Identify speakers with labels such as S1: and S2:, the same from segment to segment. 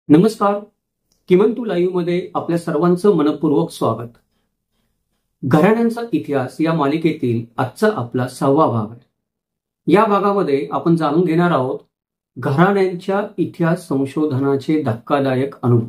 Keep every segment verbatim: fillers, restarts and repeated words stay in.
S1: नमस्कार. किमंतु लाईव्ह मध्ये आपल्या सर्वांचं मनपूर्वक स्वागत. घराण्यांचा इतिहास या मालिकेतील आजचा आपला सहावा भाग आहे. या भागामध्ये आपण जाणून घेणार आहोत घराण्यांच्या इतिहास संशोधनाचे धक्कादायक अनुभव.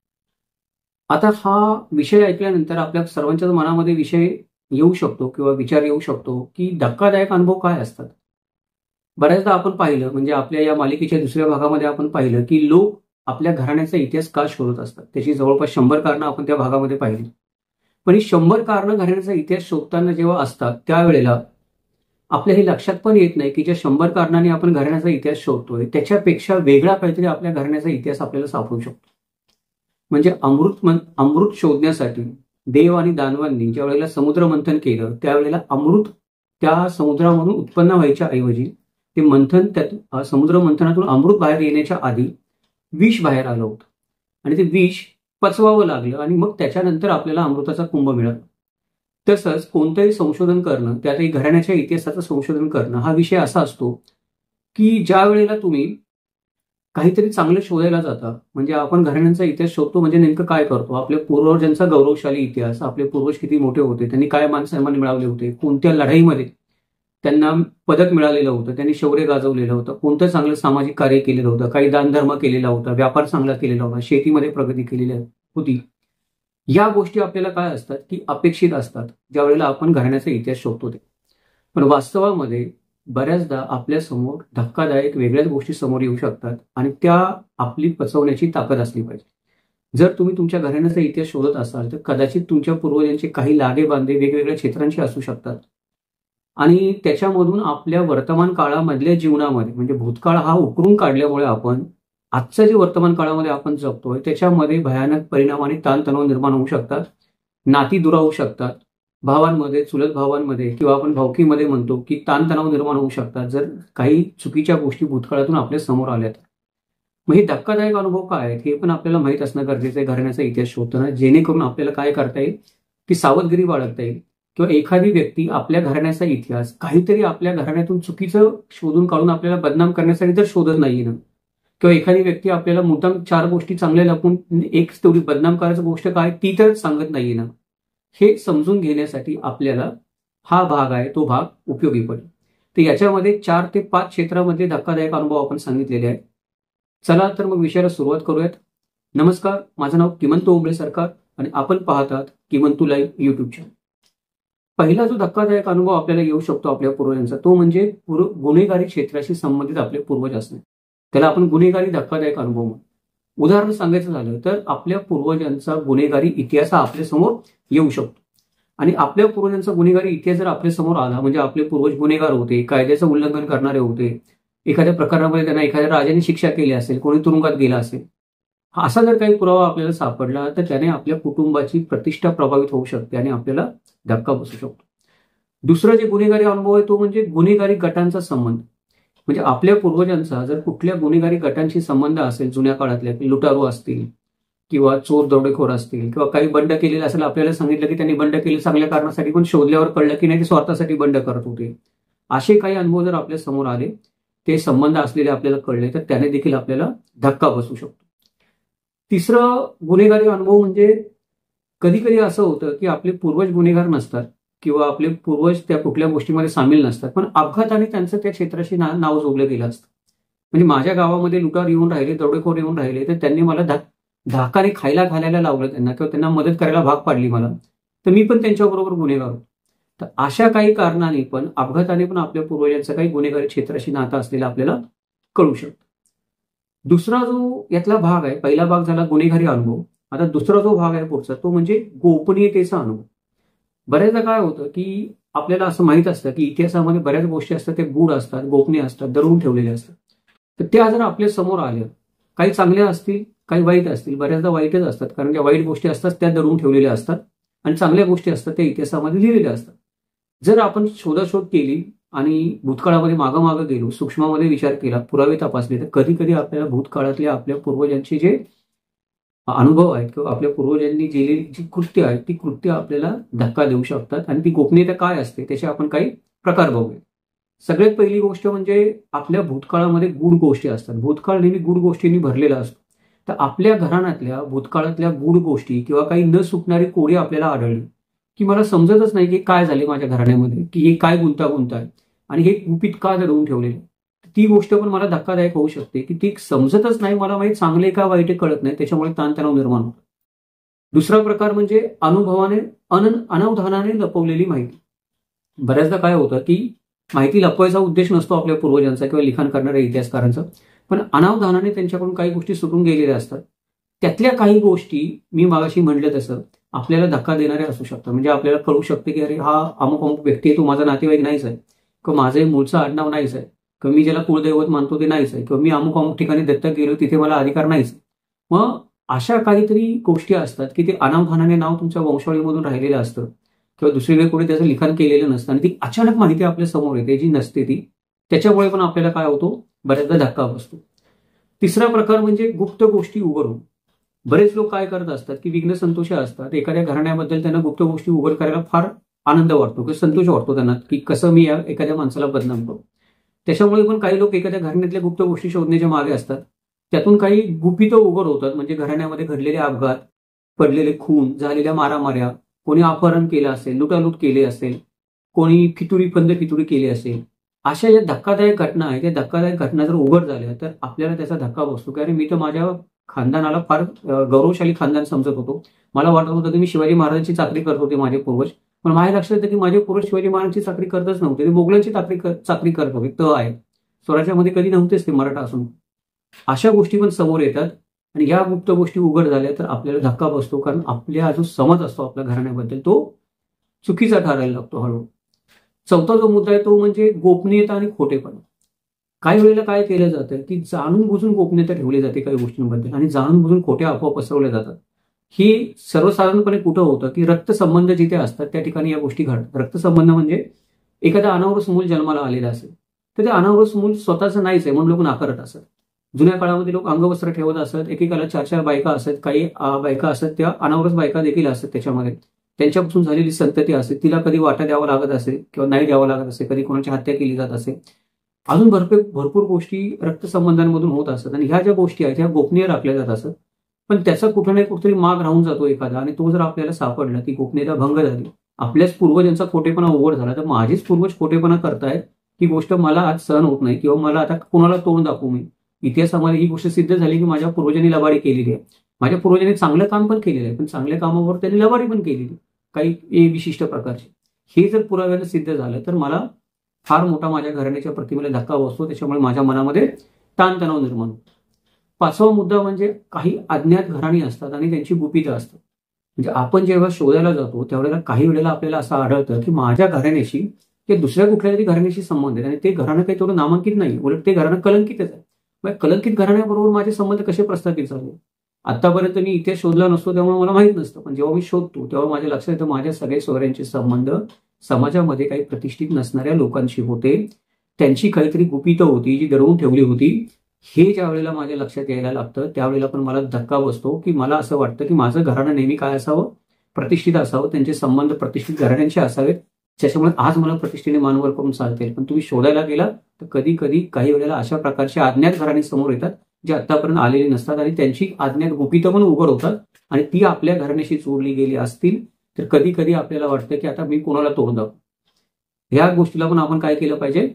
S1: आता हा विषय ऐकल्यानंतर आपल्या सर्वांच्याच मनामध्ये विषय येऊ शकतो किंवा विचार येऊ शकतो की धक्कादायक अनुभव काय असतात. बऱ्याचदा आपण पाहिलं, म्हणजे आपल्या या मालिकेच्या दुसऱ्या भागामध्ये आपण पाहिलं की लोक आपल्या घराण्याचा इतिहास का शोधत असतात. त्याची जवळपास शंभर कारणं आपण त्या भागामध्ये पाहिली. पण ही शंभर कारणं घराण्याचा इतिहास शोधताना जेव्हा असतात त्यावेळेला आपल्या हे लक्षात पण येत नाही की ज्या शंभर कारणांनी आपण घराण्याचा इतिहास शोधतोय त्याच्यापेक्षा वेगळा काहीतरी आपल्या घराण्याचा इतिहास आपल्याला सापडू शकतो. म्हणजे अमृत अमृत शोधण्यासाठी देव आणि दानवांनी ज्या वेळेला समुद्र मंथन केलं त्यावेळेला अमृत त्या समुद्रामधून उत्पन्न व्हायच्या ऐवजी ते मंथन त्यातून समुद्र मंथनातून अमृत बाहेर येण्याच्या आधी विष बाहेर आलं होतं आणि ते विष पचवावं लागलं आणि मग त्याच्यानंतर आपल्याला अमृताचा कुंभ मिळाला. तसंच कोणतंही संशोधन करणं, त्यातही घराण्याच्या इतिहासाचं संशोधन करणं हा विषय असा असतो की ज्या वेळेला तुम्ही काहीतरी चांगलं शोधायला जाता, म्हणजे आपण घराण्यांचा इतिहास शोधतो म्हणजे नेमकं काय करतो, आपल्या पूर्वजांचा गौरवशाली इतिहास, आपले पूर्वज किती मोठे होते, त्यांनी काय मान सन्मान मिळवले होते, कोणत्या लढाईमध्ये त्यांना पदक मिळालेलं होतं, त्यांनी शौर्य गाजवलेलं होतं, कोणतं चांगलं सामाजिक कार्य केलेलं होतं, काही दानधर्म केलेला होता, व्यापार चांगला केलेला होता, शेतीमध्ये प्रगती केलेली होती. या गोष्टी आपल्याला काय असतात की अपेक्षित असतात ज्या वेळेला आपण घराण्याचा इतिहास शोधतो ते. पण वास्तवामध्ये बऱ्याचदा आपल्या समोर धक्कादायक वेगळ्याच गोष्टी समोर येऊ शकतात आणि त्या आपली पचवण्याची ताकद असली पाहिजे. जर तुम्ही तुमच्या घराण्याचा इतिहास शोधत असाल तर कदाचित तुमच्या पूर्वजांचे काही लागे बांधे वेगवेगळ्या क्षेत्रांशी असू शकतात आणि त्याच्यामधून आपल्या वर्तमान काळामधल्या जीवनामध्ये, म्हणजे भूतकाळ हा उकरून काढल्यामुळे आपण आजच्या जे वर्तमान काळामध्ये आपण जगतोय त्याच्यामध्ये भयानक परिणाम आणि ताणतणाव निर्माण होऊ शकतात. नाती दुरावू शकतात, भावांमध्ये, चुलत भावांमध्ये किंवा आपण भावकीमध्ये म्हणतो की ताणतणाव निर्माण होऊ शकतात जर काही चुकीच्या गोष्टी भूतकाळातून आपल्या समोर आल्यात. मग हे धक्कादायक अनुभव काय आहेत हे पण आपल्याला माहित असणं गरजेचं आहे घराण्याचा इतिहास शोधताना, जेणेकरून आपल्याला काय करता येईल की सावधगिरी बाळगता येईल किंवा एखादी व्यक्ती आपल्या घराण्याचा इतिहास काहीतरी आपल्या घराण्यातून चुकीचं शोधून काढून आपल्याला बदनाम करण्यासाठी तर शोधत नाहीये ना, किंवा एखादी व्यक्ती आपल्याला मुद्दाम चार गोष्टी चांगल्या लपून एक तेवढी बदनाम करायची गोष्ट काय ती तर सांगत नाहीये ना, हे समजून घेण्यासाठी आपल्याला हा भाग आहे तो भाग उपयोगी पडेल. तर याच्यामध्ये चार ते पाच क्षेत्रामध्ये धक्कादायक अनुभव आपण सांगितलेले आहेत. चला तर मग विषयाला सुरुवात करूयात. नमस्कार, माझं नाव किमंतु ओंबळे सरकार आणि आपण पाहतात किमंतु लाईव्ह युट्यूब चॅनल. पहिला जो धक्कादायक अनुभव आपल्याला येऊ शकतो आपल्या पूर्वजांचा तो म्हणजे गुन्हेगारी क्षेत्राशी संबंधित आपले पूर्वज असणे. त्याला आपण गुन्हेगारी धक्कादायक अनुभव म्हणतो. उदाहरण सांगायचं झालं तर आपल्या पूर्वजांचा गुन्हेगारी इतिहास हा आपल्या समोर येऊ शकतो आणि आपल्या पूर्वजांचा गुन्हेगारी इतिहास जर आपल्या समोर आला म्हणजे आपले पूर्वज गुन्हेगार होते, कायद्याचं उल्लंघन करणारे होते, एखाद्या प्रकारामध्ये त्यांना एखाद्या राजाने शिक्षा केली असेल, कोणी तुरुंगात गेला असेल, असा जर काही पुरावा आपल्याला सापडला तर त्याने आपल्या कुटुंबाची प्रतिष्ठा प्रभावित होऊ शकते आणि आपल्याला धक्का बसू शकतो. दुसरा जे गुन्हेगारी अनुभव आहे तो म्हणजे गुन्हेगारी गटांचा संबंध. म्हणजे आपल्या पूर्वजांचा जर कुठल्या गुन्हेगारी गटांशी संबंध असेल, जुन्या काळातल्या लुटारू असतील किंवा चोर दरोडेखोर असतील किंवा काही बंड केलेलं असेल, आपल्याला सांगितलं की त्यांनी बंड केले चांगल्या कारणासाठी, पण शोधल्यावर कळलं की नाही ते स्वार्थासाठी बंड करत होते, असे काही अनुभव जर आपल्या समोर आले, ते संबंध असलेले आपल्याला कळले तर त्याने देखील आपल्याला धक्का बसू शकतो. तिसरं गुन्हेगारी अनुभव म्हणजे कधी कधी असं होतं की आपले पूर्वज गुन्हेगार नसतात किंवा आपले पूर्वज त्या कुठल्या गोष्टीमध्ये सामील नसतात, पण अपघाताने त्यांचं त्या क्षेत्राशी नाव जोडलं गेलं असतं. म्हणजे माझ्या गावामध्ये लुटार येऊन राहिले, दरोडेखोर येऊन राहिले तर त्यांनी मला धा धाकाने खायला घालायला लावलं त्यांना किंवा त्यांना मदत करायला भाग पाडली मला, तर मी पण त्यांच्याबरोबर गुन्हेगार होतो. तर अशा काही कारणाने पण अपघाताने पण आपल्या पूर्वजांचं काही गुन्हेगारी क्षेत्राशी नातं असलेलं आपल्याला कळू शकतं. दुसरा जो यातला भाग आहे, पहिला भाग झाला गुन्हेगारी अनुभव. आता दुसरा जो भाग आहे पुढचा तो म्हणजे गोपनीयतेचा अनुभव. बऱ्याचदा काय होतं की आपल्याला असं माहित असतं की इतिहासामध्ये बऱ्याच गोष्टी असतात त्या गूढ असतात, गोपनीय असतात, दडवून ठेवलेल्या असतात. तर त्या जर आपल्या समोर आल्या, काही चांगल्या असतील काही वाईट असतील, बऱ्याचदा वाईटच असतात कारण ज्या वाईट गोष्टी असतात त्या दडवून ठेवलेल्या असतात आणि चांगल्या गोष्टी असतात त्या इतिहासामध्ये लिहिलेल्या असतात. जर आपण शोधाशोध केली आणि भूतकाळामध्ये मागं मागं गेलो, सूक्ष्मामध्ये विचार केला, पुरावे तपासले, तर कधी कधी आपल्याला भूतकाळातल्या आपल्या पूर्वजांचे जे अनुभव आहेत किंवा आपल्या पूर्वजांनी केलेली जी कृत्य आहेत ती कृत्य आपल्याला धक्का देऊ शकतात आणि ती गोपनीयता काय असते त्याचे आपण काही प्रकार बघूया. सगळ्यात पहिली गोष्ट म्हणजे आपल्या भूतकाळामध्ये गूढ गोष्टी असतात. भूतकाळ नेहमी गूढ गोष्टींनी भरलेला असतो. तर आपल्या घराण्यातल्या भूतकाळातल्या गूढ गोष्टी किंवा काही न सुटणारी कोडी आपल्याला आढळली की मला समजतच नाही की काय झाले माझ्या घराण्यामध्ये, की हे काय गुंतागुंत आहे आणि हे गुपित का दडवून ठेवलेलं. ती गोष्ट पण मला धक्कादायक होऊ शकते की ती समजतच नाही मला, माहिती चांगले का वाईट कळत नाही, त्याच्यामुळे ताणतणाव निर्माण होतो. दुसरा प्रकार म्हणजे अनुभवाने अन अनावधानाने लपवलेली माहिती. बऱ्याचदा काय होतं की माहिती लपवायचा उद्देश नसतो आपल्या पूर्वजांचा किंवा लिखाण करणाऱ्या इतिहासकारांचा, पण अनावधानाने त्यांच्याकडून काही गोष्टी सुटून गेलेल्या असतात. त्यातल्या काही गोष्टी मी मागाशी म्हटलं तसं आपल्याला धक्का देणारे असू शकतात. म्हणजे आपल्याला कळू शकते की अरे हा अमुक अमुक व्यक्ती आहे, तो माझा नातेवाईक नाहीच आहे, किंवा माझं मूळचं आडनाव नाहीच आहे, किंवा मी ज्याला कुलदैवत मानतो ते नाहीच आहे, किंवा मी अमुक अमुक ठिकाणी दत्तक गेलो तिथे मला अधिकार नाहीच. मग अशा काहीतरी गोष्टी असतात की ते अनावधानाने नाव तुमच्या वंशावळीमधून राहिलेलं असतं किंवा दुसरीकडे कोणी त्याचं लिखाण केलेलं नसतं आणि ती अचानक माहिती आपल्या समोर येते जी नसते ती, त्याच्यामुळे पण आपल्याला काय होतो, बऱ्याचदा धक्का बसतो. तिसरा प्रकार म्हणजे गुप्त गोष्टी उघड होणं. बरेच लोक काय करत असतात की विघ्न संतोषी असतात, एखाद्या घराण्याबद्दल त्यांना गुप्त गोष्टी उघड करायला फार आनंद वाटतो किंवा संतोष वाटतो त्यांना की कसं मी या एखाद्या माणसाला बदनाम करू. त्याच्यामुळे पण काही लोक एखाद्या घराण्यातल्या गुप्त गोष्टी शोधण्याच्या मागे असतात. त्यातून काही गुपितं उघड होतात, म्हणजे घराण्यामध्ये घडलेले अपघात, पडलेले खून, झालेल्या मारामाऱ्या, कोणी अपहरण केलं असेल, लुटालूट केली असेल, कोणी फितुरी फंद फितुरी केली असेल, अशा ज्या धक्कादायक घटना आहेत त्या धक्कादायक घटना जर उघड झाल्या तर आपल्याला त्याचा धक्का बसतो की अरे मी तर माझ्या खानदानाला फार गौरवशाली खानदान समजत होतो, मला वाटत होतं की मी शिवाजी महाराजांची चाकरी करत होते माझे पूर्वज, पण माझ्या लक्षात येतं की माझे पूर्वज शिवाजी महाराजांची चाकरी करतच नव्हते, ते मोगलांची चाकरी चाकरी करत होते. त आहे स्वराज्यामध्ये कधी नव्हतेच ते मराठा असून. अशा गोष्टी पण समोर येतात आणि या गुप्त गोष्टी उघड झाल्या तर आपल्याला धक्का बसतो, कारण आपल्या जो समज असतो आपल्या घराण्याबद्दल तो चुकीचा ठरायला लागतो हळूहळू. चौथा जो मुद्दा आहे तो म्हणजे गोपनीयता आणि खोटेपणा. काही वेळेला काय केलं जातं की जाणून बुजून गोपनीयता ठेवली जाते काही गोष्टींबद्दल आणि जाणून बुजून खोट्या अफवा पसरवल्या जातात. ही सर्वसाधारणपणे कुठं होतं की रक्तसंबंध जिथे असतात त्या ठिकाणी या गोष्टी घडतात. रक्तसंबंध म्हणजे एखादा अनावरस मूल जन्माला आलेलं असेल तर ते अनावरस मूल स्वतःचं नाहीच आहे म्हणून लोक नाकारत असतात. जुन्या काळामध्ये लोक अंगवस्त्र ठेवत असत, एकेकाला चार चार बायका असत, काही बायका असत त्या अनावरस बायका देखील असतात, त्याच्यामध्ये त्यांच्यापासून झालेली संतती असते, तिला कधी वाटा द्यावा लागत असेल किंवा नाही द्यावा लागत असेल, कधी कोणाची हत्या केली जात असेल, अजून भरपूर भरपूर गोष्टी रक्तसंबंधांमधून होत असतात आणि ह्या ज्या गोष्टी आहेत ह्या गोपनीय राखल्या जात असतात. पण त्याचा कुठं ना कुठेतरी माग राहून जातो एखादा आणि तो जर आपल्याला सापडला की गोपनीयता भंग झाली, आपल्याच पूर्वजांचा खोटेपणा उघड झाला तर माझेच पूर्वज खोटेपणा करतायत ही गोष्ट मला आज सहन होत नाही किंवा मला आता कोणाला तोंड दाखवू मी. इतिहासामध्ये ही गोष्ट सिद्ध झाली की माझ्या पूर्वजांनी लबाडी केलेली आहे, माझ्या पूर्वजांनी चांगलं काम पण केलेलं आहे, पण चांगल्या कामावर त्यांनी लबाडी पण केलेली काही विशिष्ट प्रकारची. हे जर पुराव्यानं सिद्ध झालं तर मला फार मोठा माझ्या घराण्याच्या प्रतिमेला धक्का बसतो, त्याच्यामुळे माझ्या मनामध्ये ताणतणाव निर्माण होतो. पाचवा मुद्दा म्हणजे काही अज्ञात घराणी असतात आणि त्यांची गुपितं असतात. म्हणजे आपण जेव्हा शोधायला जातो त्यावेळेला काही वेळेला आपल्याला असं आढळतं की माझ्या घराण्याशी ते दुसऱ्या कुठल्या तरी घराण्याशी संबंध आहे आणि ते घराणं काही तेवढं नामांकित नाही, उलट ते घराणं कलंकितच आहे. मग कलंकित घराण्याबरोबर माझे संबंध कसे प्रस्थापित झाले आतापर्यंत मी इतिहास शोधला नसतो त्यामुळे मला माहित नसतं, पण जेव्हा मी शोधतो तेव्हा माझ्या लक्षात येतं माझ्या सगळ्या सोयऱ्यांचे संबंध समाजामध्ये काही प्रतिष्ठित नसणाऱ्या लोकांशी होते, त्यांची काहीतरी गुपितं होती जी दडवून ठेवली होती. हे ज्या वेळेला माझ्या लक्षात यायला लागतं त्यावेळेला पण मला धक्का बसतो की मला असं वाटतं की माझं घराणं नेहमी काय असावं, प्रतिष्ठित असावं, त्यांचे संबंध प्रतिष्ठित घराण्यांशी असावेत, ज्याच्यामुळे आज मला प्रतिष्ठेने मानवर करून चालते. पण तुम्ही शोधायला गेला तर कधी कधी काही वेळेला अशा प्रकारच्या अज्ञात घराणे समोर येतात जे आतापर्यंत आलेली नसतात आणि त्यांची अज्ञात गुपितं पण उघड होतात आणि ती आपल्या घराण्याशी जोडली गेली असतील तर कधी कधी आपल्याला वाटतं की आता मी कोणाला तोड दाखवू. ह्या गोष्टीला पण आपण काय केलं पाहिजे,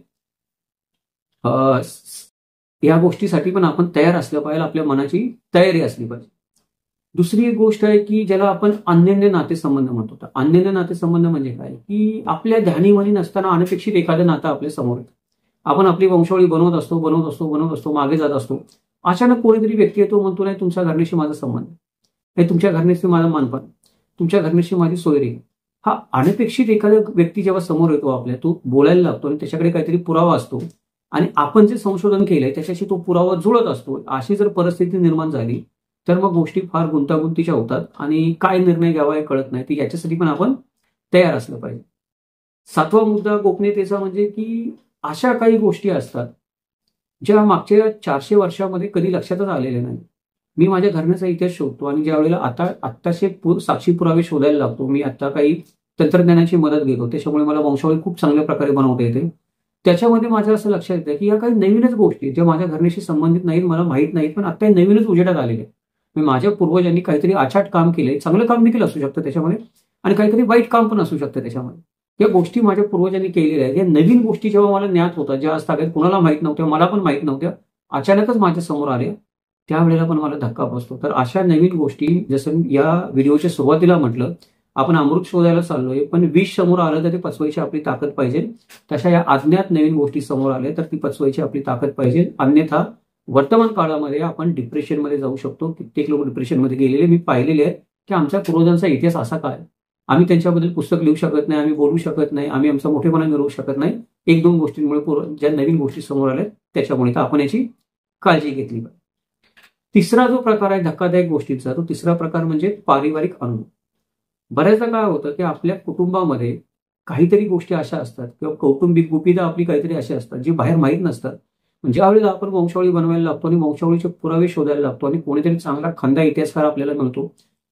S1: या गोष्टीसाठी पण आपण तयार असलं पाहिजे, आपल्या मनाची तयारी असली पाहिजे. दुसरी एक गोष्ट आहे की ज्याला आपण अन्योन्य नातेसंबंध म्हणतो. तर अन्योन्य नातेसंबंध म्हणजे काय की आपल्या ध्यानीमनी नसताना अनपेक्षित एखादं नातं आपल्या समोर येतं. आपण आपली वंशावळी बनवत असतो बनवत असतो बनवत असतो मागे जात असतो, अचानक कोणीतरी व्यक्ती येतो म्हणतो नाही तुमच्या घराण्याशी माझा संबंध आहे, तुमच्या घराण्याशी माझा मानपान, तुमच्या घराण्याशी माझी सोयरी. हा अनपेक्षित एखादा व्यक्ती जेव्हा समोर येतो आपल्या, तो बोलायला लागतो आणि त्याच्याकडे काहीतरी पुरावा असतो आणि आपण जे संशोधन केलंय त्याच्याशी तो पुरावा जुळत असतो. अशी जर परिस्थिती निर्माण झाली तर मग गोष्टी फार गुंतागुंतीच्या होतात आणि काय निर्णय घ्यावा हे कळत नाही. याच्यासाठी पण आपण तयार असलं पाहिजे. सातवा मुद्दा गोपनीयतेचा म्हणजे की अशा काही गोष्टी असतात ज्या मागच्या चारशे वर्षामध्ये कधी लक्षातच आलेल्या नाही. मी माझ्या घराण्याचा इतिहास शोधतो आणि ज्या वेळेला आता आत्ताचे साक्षी पुरावे शोधायला लागतो, मी आता काही तंत्रज्ञानाची मदत घेतो, त्याच्यामुळे मला वंशावळी खूप चांगल्या प्रकारे बनवता येते. त्याच्यामध्ये माझं असं लक्षात येतं की या काही नवीनच गोष्टी ज्या माझ्या घराण्याशी संबंधित नाहीत, मला माहीत नाहीत, पण आता नवीनच उजेडात आलेले. माझ्या पूर्वजांनी काहीतरी आछाट काम केले, चांगलं काम देखील असू शकतं त्याच्यामध्ये आणि काहीतरी वाईट काम पण असू शकतं त्याच्यामध्ये. या गोष्टी माझ्या पूर्वजांनी केलेल्या आहेत. या नवीन गोष्टी जेव्हा मला ज्ञात होतात, ज्या असतात कोणाला माहित नव्हत्या, मला पण माहित नव्हत्या, अचानकच माझ्या समोर आल्या, त्यावेळेला पण मला धक्का बसतो. तर अशा नवीन गोष्टी, जसं या व्हिडिओच्या सुरुवातीला म्हटलं, आपण अमृत शोधायला चाललोय, पण विष समोर आलं तर ते पचवायची आपली ताकद पाहिजे. तशा या अज्ञात नवीन गोष्टी समोर आल्या तर ती पचवायची आपली ताकद पाहिजे. अन्यथा वर्तमान काळामध्ये आपण डिप्रेशनमध्ये जाऊ शकतो. कित्येक लोक डिप्रेशनमध्ये गेलेले मी पाहिलेले आहेत की आमच्या पूर्वजांचा इतिहास असा काय, आम्ही त्यांच्याबद्दल पुस्तक लिहू शकत नाही, आम्ही बोलू शकत नाही, आम्ही आमचा मोठेपणा मिळवू शकत नाही, एक दोन गोष्टींमुळे, ज्या नवीन गोष्टी समोर आल्या त्याच्यामुळे. तर आपण याची काळजी घेतली पाहिजे. तिसरा जो प्रकार आहे धक्कादायक गोष्टींचा, तो तिसरा प्रकार म्हणजे पारिवारिक अनुभव. बऱ्याचदा काय होतं की आपल्या कुटुंबामध्ये काहीतरी गोष्टी अशा असतात किंवा कौटुंबिक गुपितं आपली काहीतरी अशी असतात जी बाहेर माहीत नसतात. ज्यावेळेला आपण वंशावळी बनवायला लागतो आणि वंशावळीचे पुरावे शोधायला लागतो आणि कोणीतरी चांगला खंदा इतिहासकार आपल्याला मिळतो,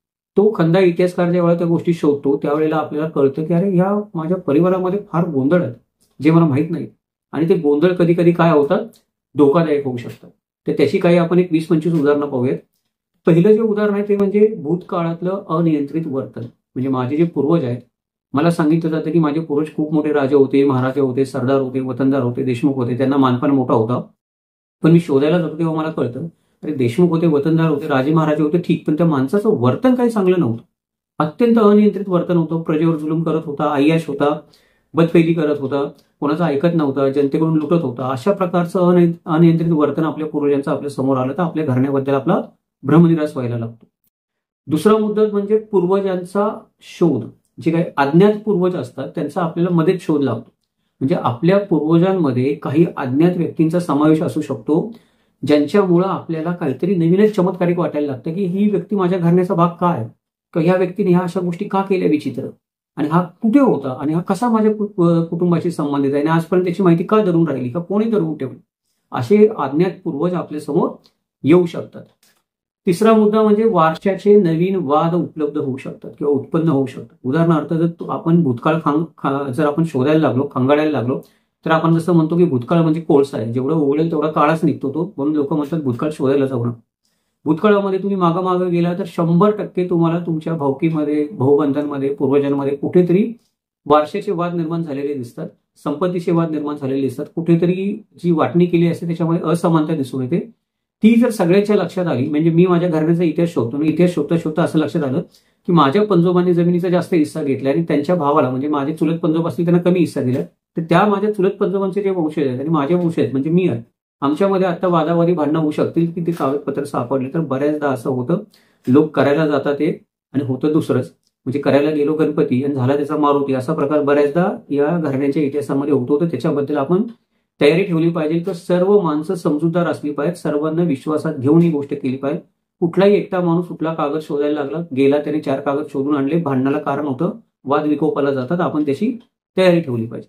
S1: तो खंदा इतिहासकार ज्यावेळेला त्या गोष्टी शोधतो त्यावेळेला आपल्याला कळतं की अरे या माझ्या परिवारामध्ये फार गोंधळ आहेत जे मला माहीत नाही. आणि ते गोंधळ कधी कधी काय होतात, धोकादायक होऊ शकतात. तर त्याची काही आपण एक वीस पंचवीस उदाहरणं पाहूयात. पहिलं जे उदाहरण आहे ते म्हणजे भूतकाळातलं अनियंत्रित वर्तन. म्हणजे माझे जे पूर्वज आहेत, मला सांगितलं जातं की माझे पूर्वज खूप मोठे राजे होते, महाराजे होते, सरदार होते, वतनदार होते, देशमुख होते, त्यांना मानपान मोठा होता. पण मी शोधायला जातो तेव्हा मला कळतं अरे देशमुख होते, वतनदार होते, राजे महाराजे होते ठीक, पण त्या माणसाचं वर्तन काही चांगलं नव्हतं. अत्यंत अनियंत्रित वर्तन होतं. प्रजेवर जुलूम करत होता, अय्याश होता, बदफेकी करत होता, कोणाचं ऐकत नव्हता, जनतेकडून लुटत होता. अशा प्रकारचं अनियंत्रित वर्तन आपल्या पूर्वजांचं आपल्या समोर आलं तर आपल्या घराण्याबद्दल आपला भ्रमनिरास व्हायला लागतो. दुसरा मुद्दा म्हणजे पूर्वजांचा शोध. जे काही अज्ञात पूर्वज असतात त्यांचा आपल्याला मध्येच शोध लागतो. म्हणजे आपल्या पूर्वजांमध्ये काही अज्ञात व्यक्तींचा समावेश असू शकतो ज्यांच्यामुळं आपल्याला काहीतरी नवीनच चमत्कारिक वाटायला लागतं की ही व्यक्ती माझ्या घराण्याचा भाग का आहे, किंवा ह्या व्यक्तीने ह्या अशा गोष्टी का केल्या विचित्र, आणि हा कुठे होता आणि हा कसा माझ्या कुटुंबाशी संबंधित आहे आणि आजपर्यंत त्याची माहिती का धरून राहिली, का कोणी धरून ठेवली. असे अज्ञात पूर्वज आपल्या समोर येऊ शकतात. तिसरा मुद्दा म्हणजे वारशाचे नवीन वाद उपलब्ध होऊ शकतात किंवा उत्पन्न होऊ शकतात. उदाहरणार्थ जर आपण भूतकाळ खांग जर आपण शोधायला लागलो, खंगाळायला लागलो, तर आपण जसं म्हणतो की भूतकाळ म्हणजे कोळसा आहे, जेवढं उघडेल तेवढा काळाच निघतो तो, म्हणून लोक म्हणतात भूतकाळ शोधायला जाऊ नका. भूतकाळामध्ये तुम्ही मागं मागं गेला तर शंभर टक्के तुम्हाला तुमच्या भावकीमध्ये, भाऊबंधांमध्ये, पूर्वजांमध्ये कुठेतरी वारशाचे वाद निर्माण झालेले दिसतात, संपत्तीचे वाद निर्माण झालेले दिसतात, कुठेतरी जी वाटणी केली असते त्याच्यामध्ये असमानता दिसून येते. ती जर सगळ्यांच्या लक्षात आली, म्हणजे मी माझ्या घराण्याचा इतिहास शोधतो आणि इतिहास शोधता शोधता असं लक्षात आलं की माझ्या पंजोबांनी जमिनीचा जास्त हिस्सा घेतला आणि त्यांच्या भावाला, म्हणजे माझे चुलत पंजोब असतील त्यांना कमी हिस्सा दिला, तर त्या माझ्या चुलत पंजोबांचे जे वंशज आहेत आणि माझे वंश आहेत म्हणजे मी आहे, आमच्यामध्ये आता वादावादी भांडणं होऊ शकतील की ते कागदपत्र सापडले. तर बऱ्याचदा असं होतं, लोक करायला जातात ते आणि होतं दुसरंच. म्हणजे करायला गेलो गणपती आणि झाला त्याचा मारुती, असा प्रकार बऱ्याचदा या घराण्याच्या इतिहासामध्ये होतो. तर त्याच्याबद्दल आपण तयारी ठेवली पाहिजे की सर्व माणसं समजूतदार असली पाहिजेत, सर्वांना विश्वासात घेऊन ही गोष्ट केली पाहिजे. कुठलाही एकटा माणूस कुठला कागद शोधायला लागला, गेला त्याने चार कागद शोधून आणले, भांडणाला कारण होतं, वाद विकोपाला जातात, आपण त्याची तयारी ठेवली पाहिजे.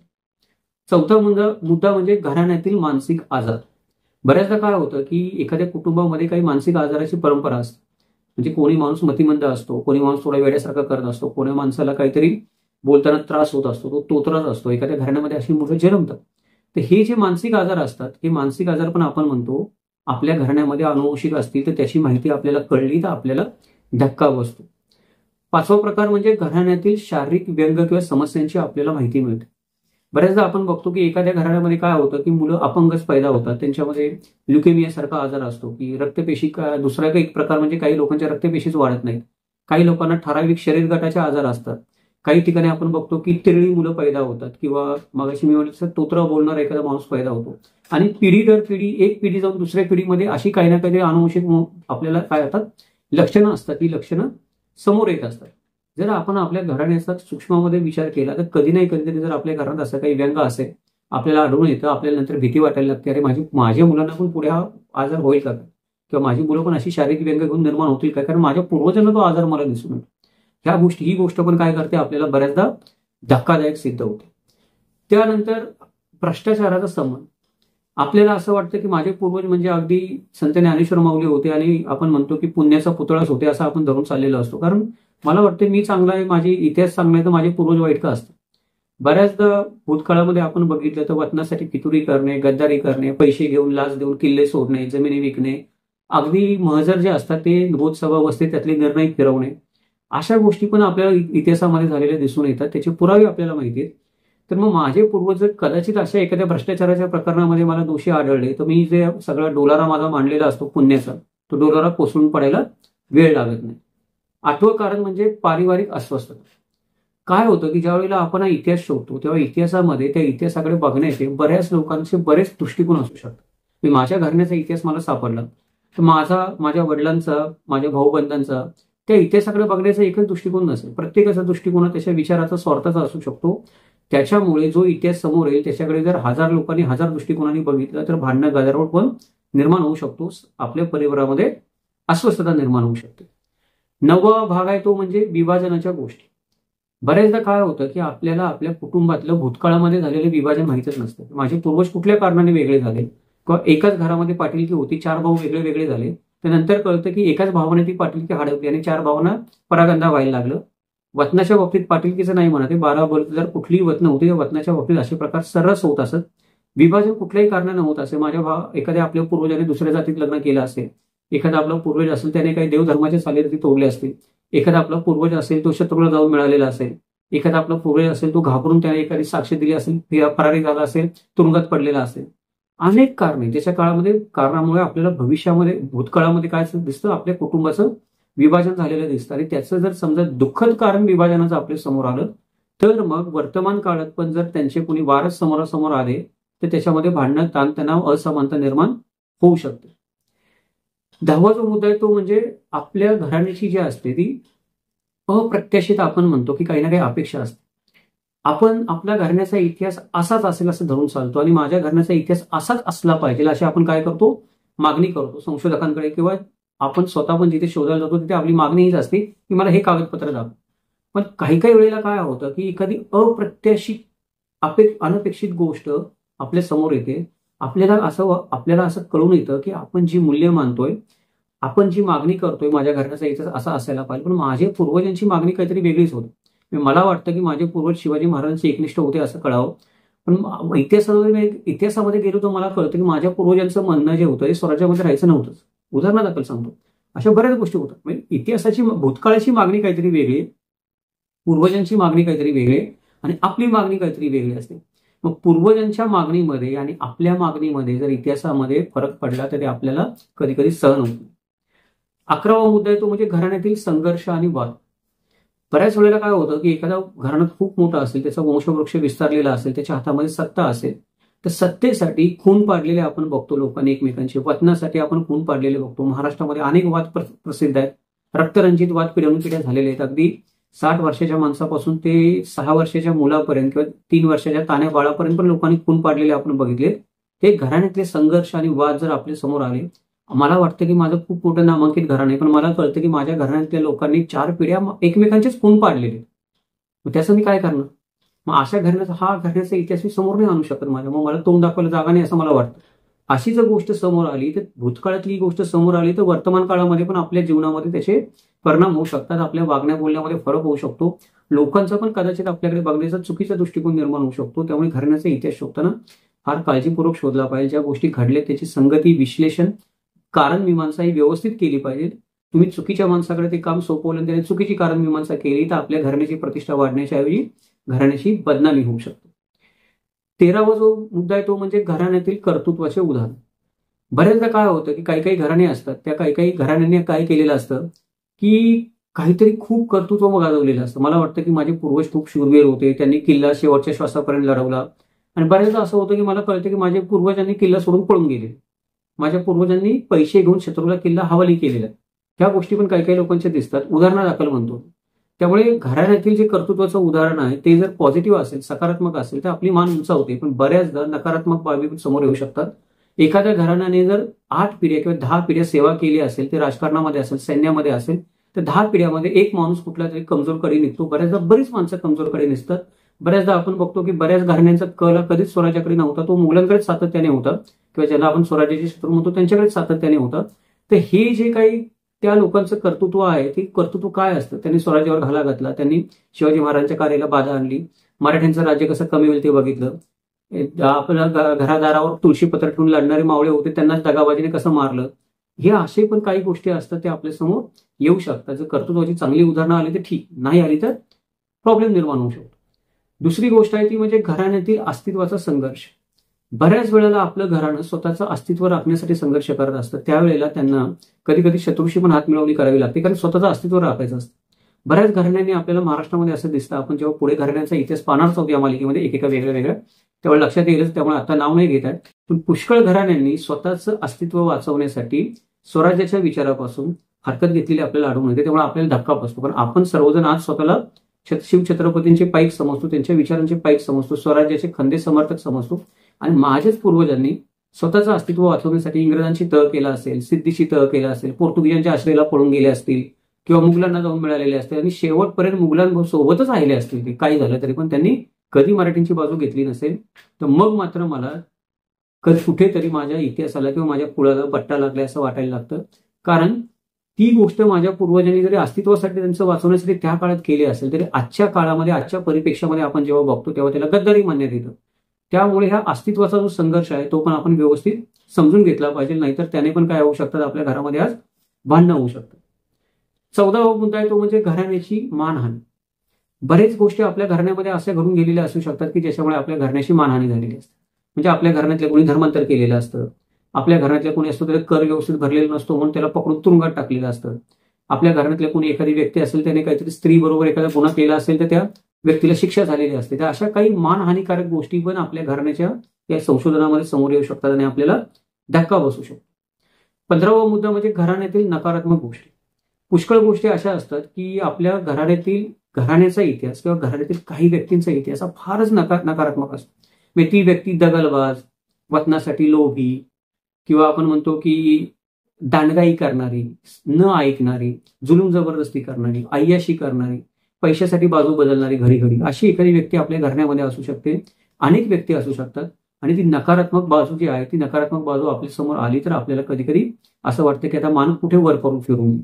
S1: चौथा मुद्दा मुद्दा म्हणजे घराण्यातील मानसिक आजार. बऱ्याचदा काय होतं की एखाद्या कुटुंबामध्ये काही मानसिक आजाराची परंपरा असते. म्हणजे कोणी माणूस मतिमंद असतो, कोणी माणूस थोडा वेड्यासारखा करत असतो, कोणी माणसाला काहीतरी बोलताना त्रास होत असतो, तो तोतरत असतो, एखाद्या घराण्यामध्ये अशी मुलं जन्मतात. तर हे जे मानसिक आजार असतात, हे मानसिक आजार पण आपण म्हणतो आपल्या घराण्यामध्ये अनुवंशिक असतील तर त्याची माहिती आपल्याला कळली तर आपल्याला धक्का बसतो. पाचवा प्रकार म्हणजे घराण्यातील शारीरिक व्यंग किंवा समस्यांची आपल्याला माहिती मिळते. बऱ्याचदा आपण बघतो की एखाद्या घराण्यामध्ये काय होतं की मुलं अपंगच पैदा होतात, त्यांच्यामध्ये ल्युकेमिया सारखा आजार असतो की रक्तपेशी, दुसरा एक प्रकार म्हणजे काही लोकांच्या रक्तपेशीच वाढत नाहीत, काही लोकांना ठराविक शरीर गटाचे आजार असतात, काही ठिकाणी आपण बघतो की तिरळी मुलं पैदा होतात किंवा मगाशी मी म्हटलं तोत्रा बोलणारा एखादा माणूस पैदा होतो. आणि पिढी दर पिढी, एक पिढी जाऊन दुसऱ्या पिढीमध्ये अशी काही ना काही अनुवंशिक आपल्याला काय होतात लक्षणं असतात, ती लक्षणं समोर येत असतात. जर आपण आपल्या घराण्याचा सूक्ष्मामध्ये विचार केला तर कधी नाही कधीतरी जर आपल्या घरात असं काही व्यंग असेल आपल्याला आढळून येतं, आपल्याला नंतर भीती वाटायला लागते, अरे माझी माझ्या मुलांना पण पुढे हा आजार होईल का, किंवा माझी मुलं पण अशी शारीरिक व्यंग घेऊन निर्माण होतील का, कारण माझ्या पूर्वजांना तो आजार मला दिसून येतो. ह्या गोष्टी ही गोष्ट पण काय करते आपल्याला बऱ्याचदा धक्कादायक सिद्ध होते. त्यानंतर भ्रष्टाचाराचा संबंध. आपल्याला असं वाटतं की माझे पूर्वज म्हणजे अगदी संत ज्ञानेश्वर माऊली होते आणि आपण म्हणतो की पुण्याचा पुतळाच होते असं आपण धरून चाललेलो असतो. कारण मला वाटतं मी चांगला आहे, माझी इतिहास चांगला आहे तर माझे पूर्वज वाईट का असतात. बऱ्याचदा भूतकाळामध्ये आपण बघितलं तर वतनासाठी फितुरी करणे, गद्दारी करणे, पैसे घेऊन लाच देऊन किल्ले सोडणे, जमिनी विकणे, अगदी महजर जे असतात ते रोज सभा बसते, त्यातले निर्णय फिरवणे, अशा गोष्टी पण आपल्याला इतिहासामध्ये झालेल्या दिसून येतात. त्याचे पुरावे आपल्याला माहिती आहेत. तर मग माझे पूर्वज जर कदाचित अशा एखाद्या भ्रष्टाचाराच्या प्रकरणामध्ये मला दोषी आढळले, तर मी जे सगळा डोलारा माझा मांडलेला असतो पुण्याचा, तो डोलारा कोसळून पडायला वेळ लागत नाही. आठवं कारण म्हणजे पारिवारिक अस्वस्थता. काय होतं की ज्या वेळेला आपण हा इतिहास शोधतो तेव्हा इतिहासामध्ये त्या इतिहासाकडे बघण्याचे बऱ्याच लोकांचे बरेच दृष्टिकोन असू शकतात. मी माझ्या घराण्याचा इतिहास मला सापडला, तर माझा, माझ्या वडिलांचा, माझ्या भाऊबंधांचा त्या इतिहासाकडे बघण्याचा एकच दृष्टिकोन नसेल. प्रत्येकाचा दृष्टिकोन त्याच्या विचाराचा, स्वार्थाचा असू शकतो. त्याच्यामुळे जो इतिहास समोर येईल त्याच्याकडे जर हजार लोकांनी हजार दृष्टिकोनाने बघितलं तर भांडणं गदारोळ पण निर्माण होऊ शकतो. आपल्या परिवारामध्ये अस्वस्थता निर्माण होऊ शकते. नववा भाग आहे तो म्हणजे विभाजनाच्या गोष्टी. बऱ्याचदा काय होतं की आपल्याला आपल्या कुटुंबातलं भूतकाळामध्ये झालेलं विभाजन माहितच नसतं. माझे पूर्वज कुठल्या कारणाने वेगळे झाले, किंवा एकाच घरामध्ये पाटीलकी होती, चार भाऊ वेगळे वेगळे झाले, त्यानंतर कळतं की एकाच भावाने ती पाटीलकी हडपली आणि चार भावांना परागंदा व्हायला लागलं. वतनाच्या बाबतीत पाटीलकीचं नाही म्हणत, बारा जर कुठलीही वतन होती त्या वतनाच्या बाबतीत असे प्रकार सर्रास होत असत. विभाजन कुठल्याही कारणाने होत असे. माझ्या भाव एखाद्या आपल्या पूर्वजाने दुसऱ्या जातीत लग्न केलं असेल, एखादा आपला पूर्वज असेल त्याने काही देवधर्माचे चालीरीती तोडले असतील, एखादा आपला पूर्वज असेल तो शत्रूला जाऊन मिळालेला असेल, एखादा आपला पूर्वज असेल तो घाबरून त्याने एखादी साक्ष दिली असेल, फरारी झाला असेल, तुरुंगात पडलेला असेल. अनेक कारणे त्याच्या काळामध्ये कारणामुळे आपल्याला भविष्यामध्ये भूतकाळामध्ये काय दिसतं, आपल्या कुटुंबाचं विभाजन झालेलं दिसतं. आणि त्याचं जर समजा दुःखद कारण विभाजनाचं आपल्या समोर आलं तर मग वर्तमान काळात पण जर त्यांचे कोणी वारस समोरासमोर आले तर त्याच्यामध्ये भांडणं, ताणतणाव, असमानता निर्माण होऊ शकते. दहावा जो मुद्दा आहे तो म्हणजे आपल्या घराण्याची जी असते ती अप्रत्याशित, आपण म्हणतो की काही ना काही अपेक्षा असते. आपण आपल्या घराण्याचा इतिहास असाच असेल असं धरून चालतो आणि माझ्या घराण्याचा इतिहास असाच असला पाहिजे अशी आपण काय करतो, मागणी करतो संशोधकांकडे, किंवा आपण स्वतः पण जिथे शोधायला जातो तिथे आपली मागणी हीच असते की मला हे कागदपत्र दाखव. पण काही काही वेळेला काय होतं की एखादी अप्रत्याशित अपेक्ष अनपेक्षित गोष्ट आपल्या समोर येते. आपल्याला असं आपल्याला असं कळून येतं की आपण जी मूल्य मानतोय, आपण जी मागणी करतोय, माझ्या घराण्याचा इतिहास असा असायला पाहिजे, पण माझ्या पूर्वजांची मागणी काहीतरी वेगळीच होती. मला वाटतं की माझे पूर्वज शिवाजी महाराजांचे एकनिष्ठ होते असं कळावं, पण इतिहासामध्ये इतिहासामध्ये गेलो तर मला कळतं की माझ्या पूर्वजांचं म्हणणं जे होतं ते स्वराज्यामध्ये राहायचं नव्हतंच. उदाहरणादाखल सांगतो, अशा बऱ्याच गोष्टी होतात. म्हणजे इतिहासाची, भूतकाळाची मागणी काहीतरी वेगळी, पूर्वजांची मागणी काहीतरी वेगळी आणि आपली मागणी काहीतरी वेगळी असते. मग पूर्वजांच्या मागणीमध्ये आणि आपल्या मागणीमध्ये जर इतिहासामध्ये फरक पडला तर ते आपल्याला कधी कधी सहन होत नाही. अकरावा मुद्दा आहे तो म्हणजे घराण्यातील संघर्ष आणि वाद. बऱ्याच वेळेला काय होतं की एखादा घराणं खूप मोठा असेल, त्याचा वंशवृक्ष विस्तारलेला असेल, त्याच्या हातामध्ये सत्ता असेल, तर सत्तेसाठी खून पाडलेले आपण बघतो लोकांनी एकमेकांचे. वतनासाठी आपण खून पाडलेले बघतो. महाराष्ट्रामध्ये अनेक वाद प्रसिद्ध आहेत. रक्तरंजित वाद पिढ्यानुपिढ्या झालेले आहेत. अगदी साठ वर्षाच्या माणसापासून ते सहा वर्षाच्या मुलापर्यंत किंवा तीन वर्षाच्या तान्या बाळापर्यंत पण लोकांनी खून पाडलेले आपण बघितले. ते घराण्यातले संघर्ष आणि वाद जर आपल्या समोर आले, मला वाटतं की माझं खूप मोठं नामांकित घराणं आहे, पण मला कळतं की माझ्या घराण्यातल्या लोकांनी चार पिढ्या एकमेकांचेच खून पाडलेले. मग त्याचं मी काय करणार? मग अशा घराण्याचा हा घराण्याचा इतिहास मी समोर नाही आणू शकत माझ्या. मग मला तोंड दाखवायला जागा नाही असं मला वाटतं. अशी जर गोष्ट समोर आली तर, भूतकाळातली गोष्ट समोर आली तर वर्तमान काळामध्ये पण आपल्या जीवनामध्ये त्याचे परिणाम होऊ शकतात. आपल्या वागण्या बोलण्यामध्ये फरक होऊ शकतो. लोकांचा पण कदाचित आपल्याकडे बघण्याचा चुकीचा दृष्टिकोन निर्माण होऊ शकतो. त्यामुळे घराण्याचा इतिहास शोधताना फार काळजीपूर्वक शोधला पाहिजे. ज्या गोष्टी घडल्या त्याची संगती, विश्लेषण, कारण मीमांसा ही व्यवस्थित केली पाहिजे. तुम्ही चुकीच्या माणसाकडे ते काम सोपवलं आणि त्याने चुकीची कारण मीमांसा केली तर आपल्या घराण्याची प्रतिष्ठा वाढण्याच्या ऐवजी घराण्याची बदनामी होऊ शकते. तेरावा जो मुद्दा आहे तो म्हणजे घराण्यातील कर्तृत्वाचे उदाहरण. बऱ्याचदा काय होतं की काही काही घराणे असतात, त्या काही काही घराण्यांनी काय केलेलं असतं की काहीतरी खूप कर्तृत्व गाजवलेलं असतं. मला वाटतं की माझे पूर्वज खूप शूरवीर होते, त्यांनी किल्ला शेवटच्या श्वासापर्यंत लढवला. आणि बऱ्याचदा असं होतं की मला कळतं की माझ्या पूर्वजांनी किल्ला सोडून पळून गेले. माझ्या पूर्वजांनी पैसे घेऊन शत्रूला किल्ला हवाली केलेला. ह्या गोष्टी पण काही काही लोकांच्या दिसतात. उदाहरणादाखल म्हणतो. त्यामुळे घराण्यातील जे कर्तृत्वाचं उदाहरण आहे ते जर पॉझिटिव्ह असेल, सकारात्मक असेल तर आपली मान उंचावते. पण बऱ्याचदा नकारात्मक बाबी समोर येऊ शकतात. एखाद्या घराण्याने जर आठ पिढ्या किंवा दहा पिढ्या सेवा केली असेल, ते राजकारणामध्ये असेल, सैन्यामध्ये असेल, तर दहा पिढ्यामध्ये एक माणूस कुठला तरी कमजोरकडे निघतो. बऱ्याचदा बरीच माणसं कमजोरकडे निघतात. बऱ्याचदा आपण बघतो की बऱ्याच घराण्यांचा कल कधीच स्वराज्याकडे नव्हता, तो मुलांकडेच सातत्याने होता, किंवा ज्याला आपण स्वराज्याचे शत्रू म्हणतो त्यांच्याकडेच सातत्याने होता. तर हे जे काही त्या लोकांचं कर्तृत्व आहे ते कर्तृत्व काय असतं? त्यांनी स्वराज्यावर घाला घातला, त्यांनी शिवाजी महाराजांच्या कार्याला बाधा आणली, मराठ्यांचं राज्य कसं कमी होईल ते बघितलं, आपल्या घरादारावर तुळशीपत्र ठेवून लढणारे मावळे होते त्यांना दगाबाजीने कसं मारलं, हे असे पण काही गोष्टी असतात ते आपल्या समोर येऊ शकतात. जर कर्तृत्वाची चांगली उदाहरणं आली तर ठीक, नाही आली तर प्रॉब्लेम निर्माण होऊ शकतो. दुसरी गोष्ट आहे ती म्हणजे घराण्यातील अस्तित्वाचा संघर्ष. बऱ्याच वेळेला आपलं घराणं स्वतःचं अस्तित्व राखण्यासाठी संघर्ष करत असतं. त्यावेळेला त्यांना कधी कधी शत्रूशी पण हातमिळवणी करावी लागते, कारण स्वतःचं अस्तित्व राखायचं असतं. बऱ्याच घराण्यांनी आपल्याला महाराष्ट्रामध्ये असं दिसतं, आपण जेव्हा पुढे घराण्यांचा इतिहास पाहणार आहोत या मालिकेमध्ये एकेका वेगळ्या वेगळ्या, त्यावेळेला लक्षात येईलच, त्यामुळे आता नाव नाही घेत आहे. पण पुष्कळ घराण्यांनी स्वतःचं अस्तित्व वाचवण्यासाठी स्वराज्याच्या विचारापासून हरकत घेतलेली आपल्याला आढळून येते. त्यामुळे आपल्याला धक्का बसतो. पण आपण सर्वजण आज स्वतःला शिवछत्रपतींचे पाईक समजतो, त्यांच्या विचारांचे पाईक समजतो, स्वराज्याचे खंदे समर्थक समजतो. आणि माझ्याच पूर्वजांनी स्वतःचं अस्तित्व वाचवण्यासाठी इंग्रजांची तह केला असेल, सिद्धीची तह केला असेल, पोर्तुगीजांच्या आश्रयाला पळून गेले असतील किंवा मुघलांना जाऊन मिळालेले असतील आणि शेवटपर्यंत मुघलांसोबतच राहिले असतील. ते काही झालं तरी पण त्यांनी कधी मराठींची बाजू घेतली नसेल. तर मग मात्र मला कधी कुठेतरी माझ्या इतिहासाला किंवा माझ्या कुळाला बट्टा लागला असं वाटायला लागतं. कारण ती गोष्ट माझ्या पूर्वजांनी जरी अस्तित्वासाठी त्यांचं वाचवण्यासाठी त्या काळात केली असेल तरी आजच्या काळामध्ये, आजच्या परिप्रेक्षामध्ये आपण जेव्हा बघतो तेव्हा त्याला गद्दारी मानण्यात येतं. त्यामुळे हा अस्तित्वाचा जो संघर्ष आहे तो पण आपण व्यवस्थित समजून घेतला पाहिजे, नाहीतर त्याने पण काय होऊ शकतात, आपल्या घरामध्ये आज भांडणं होऊ शकतात. चौदावा मुद्दा आहे तो म्हणजे घराण्याची मानहानी. बरेच गोष्टी आपल्या घराण्यामध्ये अशा घडून गेलेल्या असू शकतात की ज्याच्यामुळे आपल्या घराण्याची मानहानी झालेली असते. म्हणजे आपल्या घराण्यातल्या कोणी धर्मांतर केलेलं असतं, आपल्या घरातल्या कोणी असतो त्याला कर व्यवस्थित भरलेला नसतो म्हणून त्याला पकडून तुरुंगात टाकलेलं असतं. आपल्या घरातल्या कोणी एखादी व्यक्ती असेल त्याने काहीतरी स्त्री बरोबर एखादा गुन्हा केला असेल तर त्या व्यक्तीला शिक्षा झालेली असते. तर अशा काही मानहानिकारक गोष्टी पण आपल्या घराण्याच्या या संशोधनामध्ये समोर येऊ शकतात आणि आपल्याला धक्का बसू शकतो. पंधरावा मुद्दा म्हणजे घराण्यातील नकारात्मक गोष्टी. पुष्कळ गोष्टी अशा असतात की आपल्या घराण्यातील घराण्याचा इतिहास किंवा घराण्यातील काही व्यक्तींचा इतिहास हा फारच नका नकारात्मक असतो. म्हणजे ती व्यक्ती दगलबाज, वतनासाठी लोभी किंवा आपण म्हणतो की दांडगाई करणारी, न ऐकणारी, जुलूम जबरदस्ती करणारी, अय्याशी करणारी, पैशासाठी बाजू बदलणारी घडी घडी अशी एखादी व्यक्ती आपल्या घराण्यामध्ये असू शकते. अनेक व्यक्ती असू शकतात आणि ती नकारात्मक बाजू जी आहे ती नकारात्मक बाजू आपल्या समोर आली तर आपल्याला कधी कधी असं वाटतं की आता मान कुठे वर करून फिरून.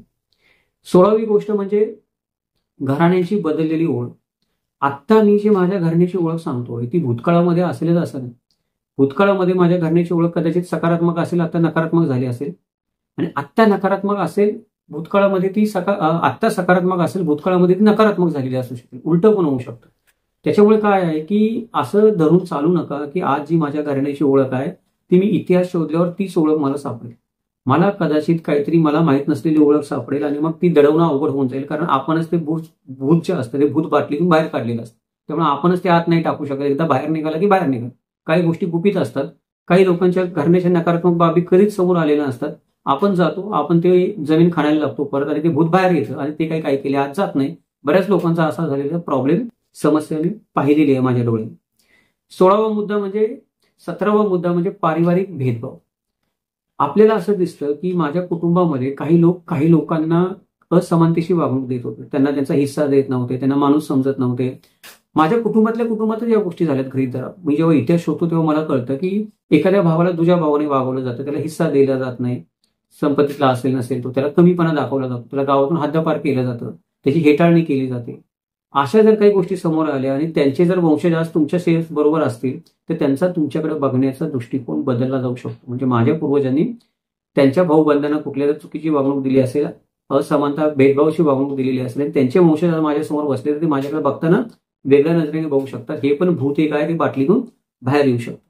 S1: सोळावी गोष्ट म्हणजे घराण्याची बदललेली ओळख. आत्ता मी जी माझ्या घराण्याची ओळख सांगतोय ती भूतकाळामध्ये असेलच असं नाही. भूतकाळामध्ये माझ्या घराण्याची ओळख कदाचित सकारात्मक असेल, आता नकारात्मक झाली असेल, आणि आत्ता नकारात्मक असेल भूतकाळामध्ये ती सका आत्ता सकारात्मक असेल भूतकाळामध्ये ती नकारात्मक झालेली असू शकते. उलटं पण होऊ शकतं. त्याच्यामुळे काय आहे की असं धरून चालू नका की आज जी माझ्या घराण्याची ओळख आहे ती मी इतिहास शोधल्यावर तीच ओळख मला सापडेल. मला कदाचित काहीतरी मला माहीत नसलेली ओळख सापडेल आणि मग ती दडवणं अवघड होऊन जाईल, कारण आपणच ते भूत भूत जे असतं ते भूत बाटलीतून बाहेर काढलेलं असतं. त्यामुळे आपणच ते आत नाही टाकू शकत. एकदा बाहेर निघाला की बाहेर निघाल. काही गोष्टी गुपित असतात. काही लोकांच्या घराण्याच्या नकारात्मक बाबी कधीच समोर आलेल्या नसतात. आपण जातो, आपण ते जमीन खाण्याला लागतो परत आणि ते भूत बाहेर येतं आणि ते काही काय केले आज जात नाही. बऱ्याच लोकांचा असा झालेला प्रॉब्लेम समस्या मी पाहिलेली आहे माझ्या डोळ्याने. सोळावा मुद्दा म्हणजे सतरावा मुद्दा म्हणजे पारिवारिक भेदभाव. आपल्याला असं दिसतं की माझ्या कुटुंबामध्ये काही लोक काही लोकांना असमानतेची वागणूक देत होते. त्यांना त्यांचा हिस्सा देत नव्हते, त्यांना माणूस समजत नव्हते. माझ्या कुटुंबातल्या कुटुंबातच या गोष्टी झाल्यात गृहीत धरा. मी जेव्हा इतिहास शोधतो तेव्हा मला कळतं की एखाद्या भावाला दुसऱ्या भावाने वागवलं जातं, त्याला हिस्सा दिला जात नाही, संपत्तीतला असेल नसेल तो, त्याला कमीपणा दाखवला जातो, त्याला गावातून हद्दपार केलं जातं, त्याची हेटाळणी केली जाते. अशा जर काही गोष्टी समोर आल्या आणि त्यांचे जर वंशज आज तुमच्या शेअर्स बरोबर असतील तर त्यांचा तुमच्याकडे बघण्याचा दृष्टिकोन बदलला जाऊ शकतो. म्हणजे माझ्या पूर्वजांनी त्यांच्या भाऊबंधांना कुठल्या चुकीची वागणूक दिली असेल, असमानता भेदभावाची वागणूक दिलेली असेल आणि त्यांचे वंशज माझ्यासमोर बसले तर ते माझ्याकडे बघताना वेगळ्या नजरेने बघू शकतात. हे पण भूत एक आहे, ते बाटलीतून बाहेर येऊ शकतं.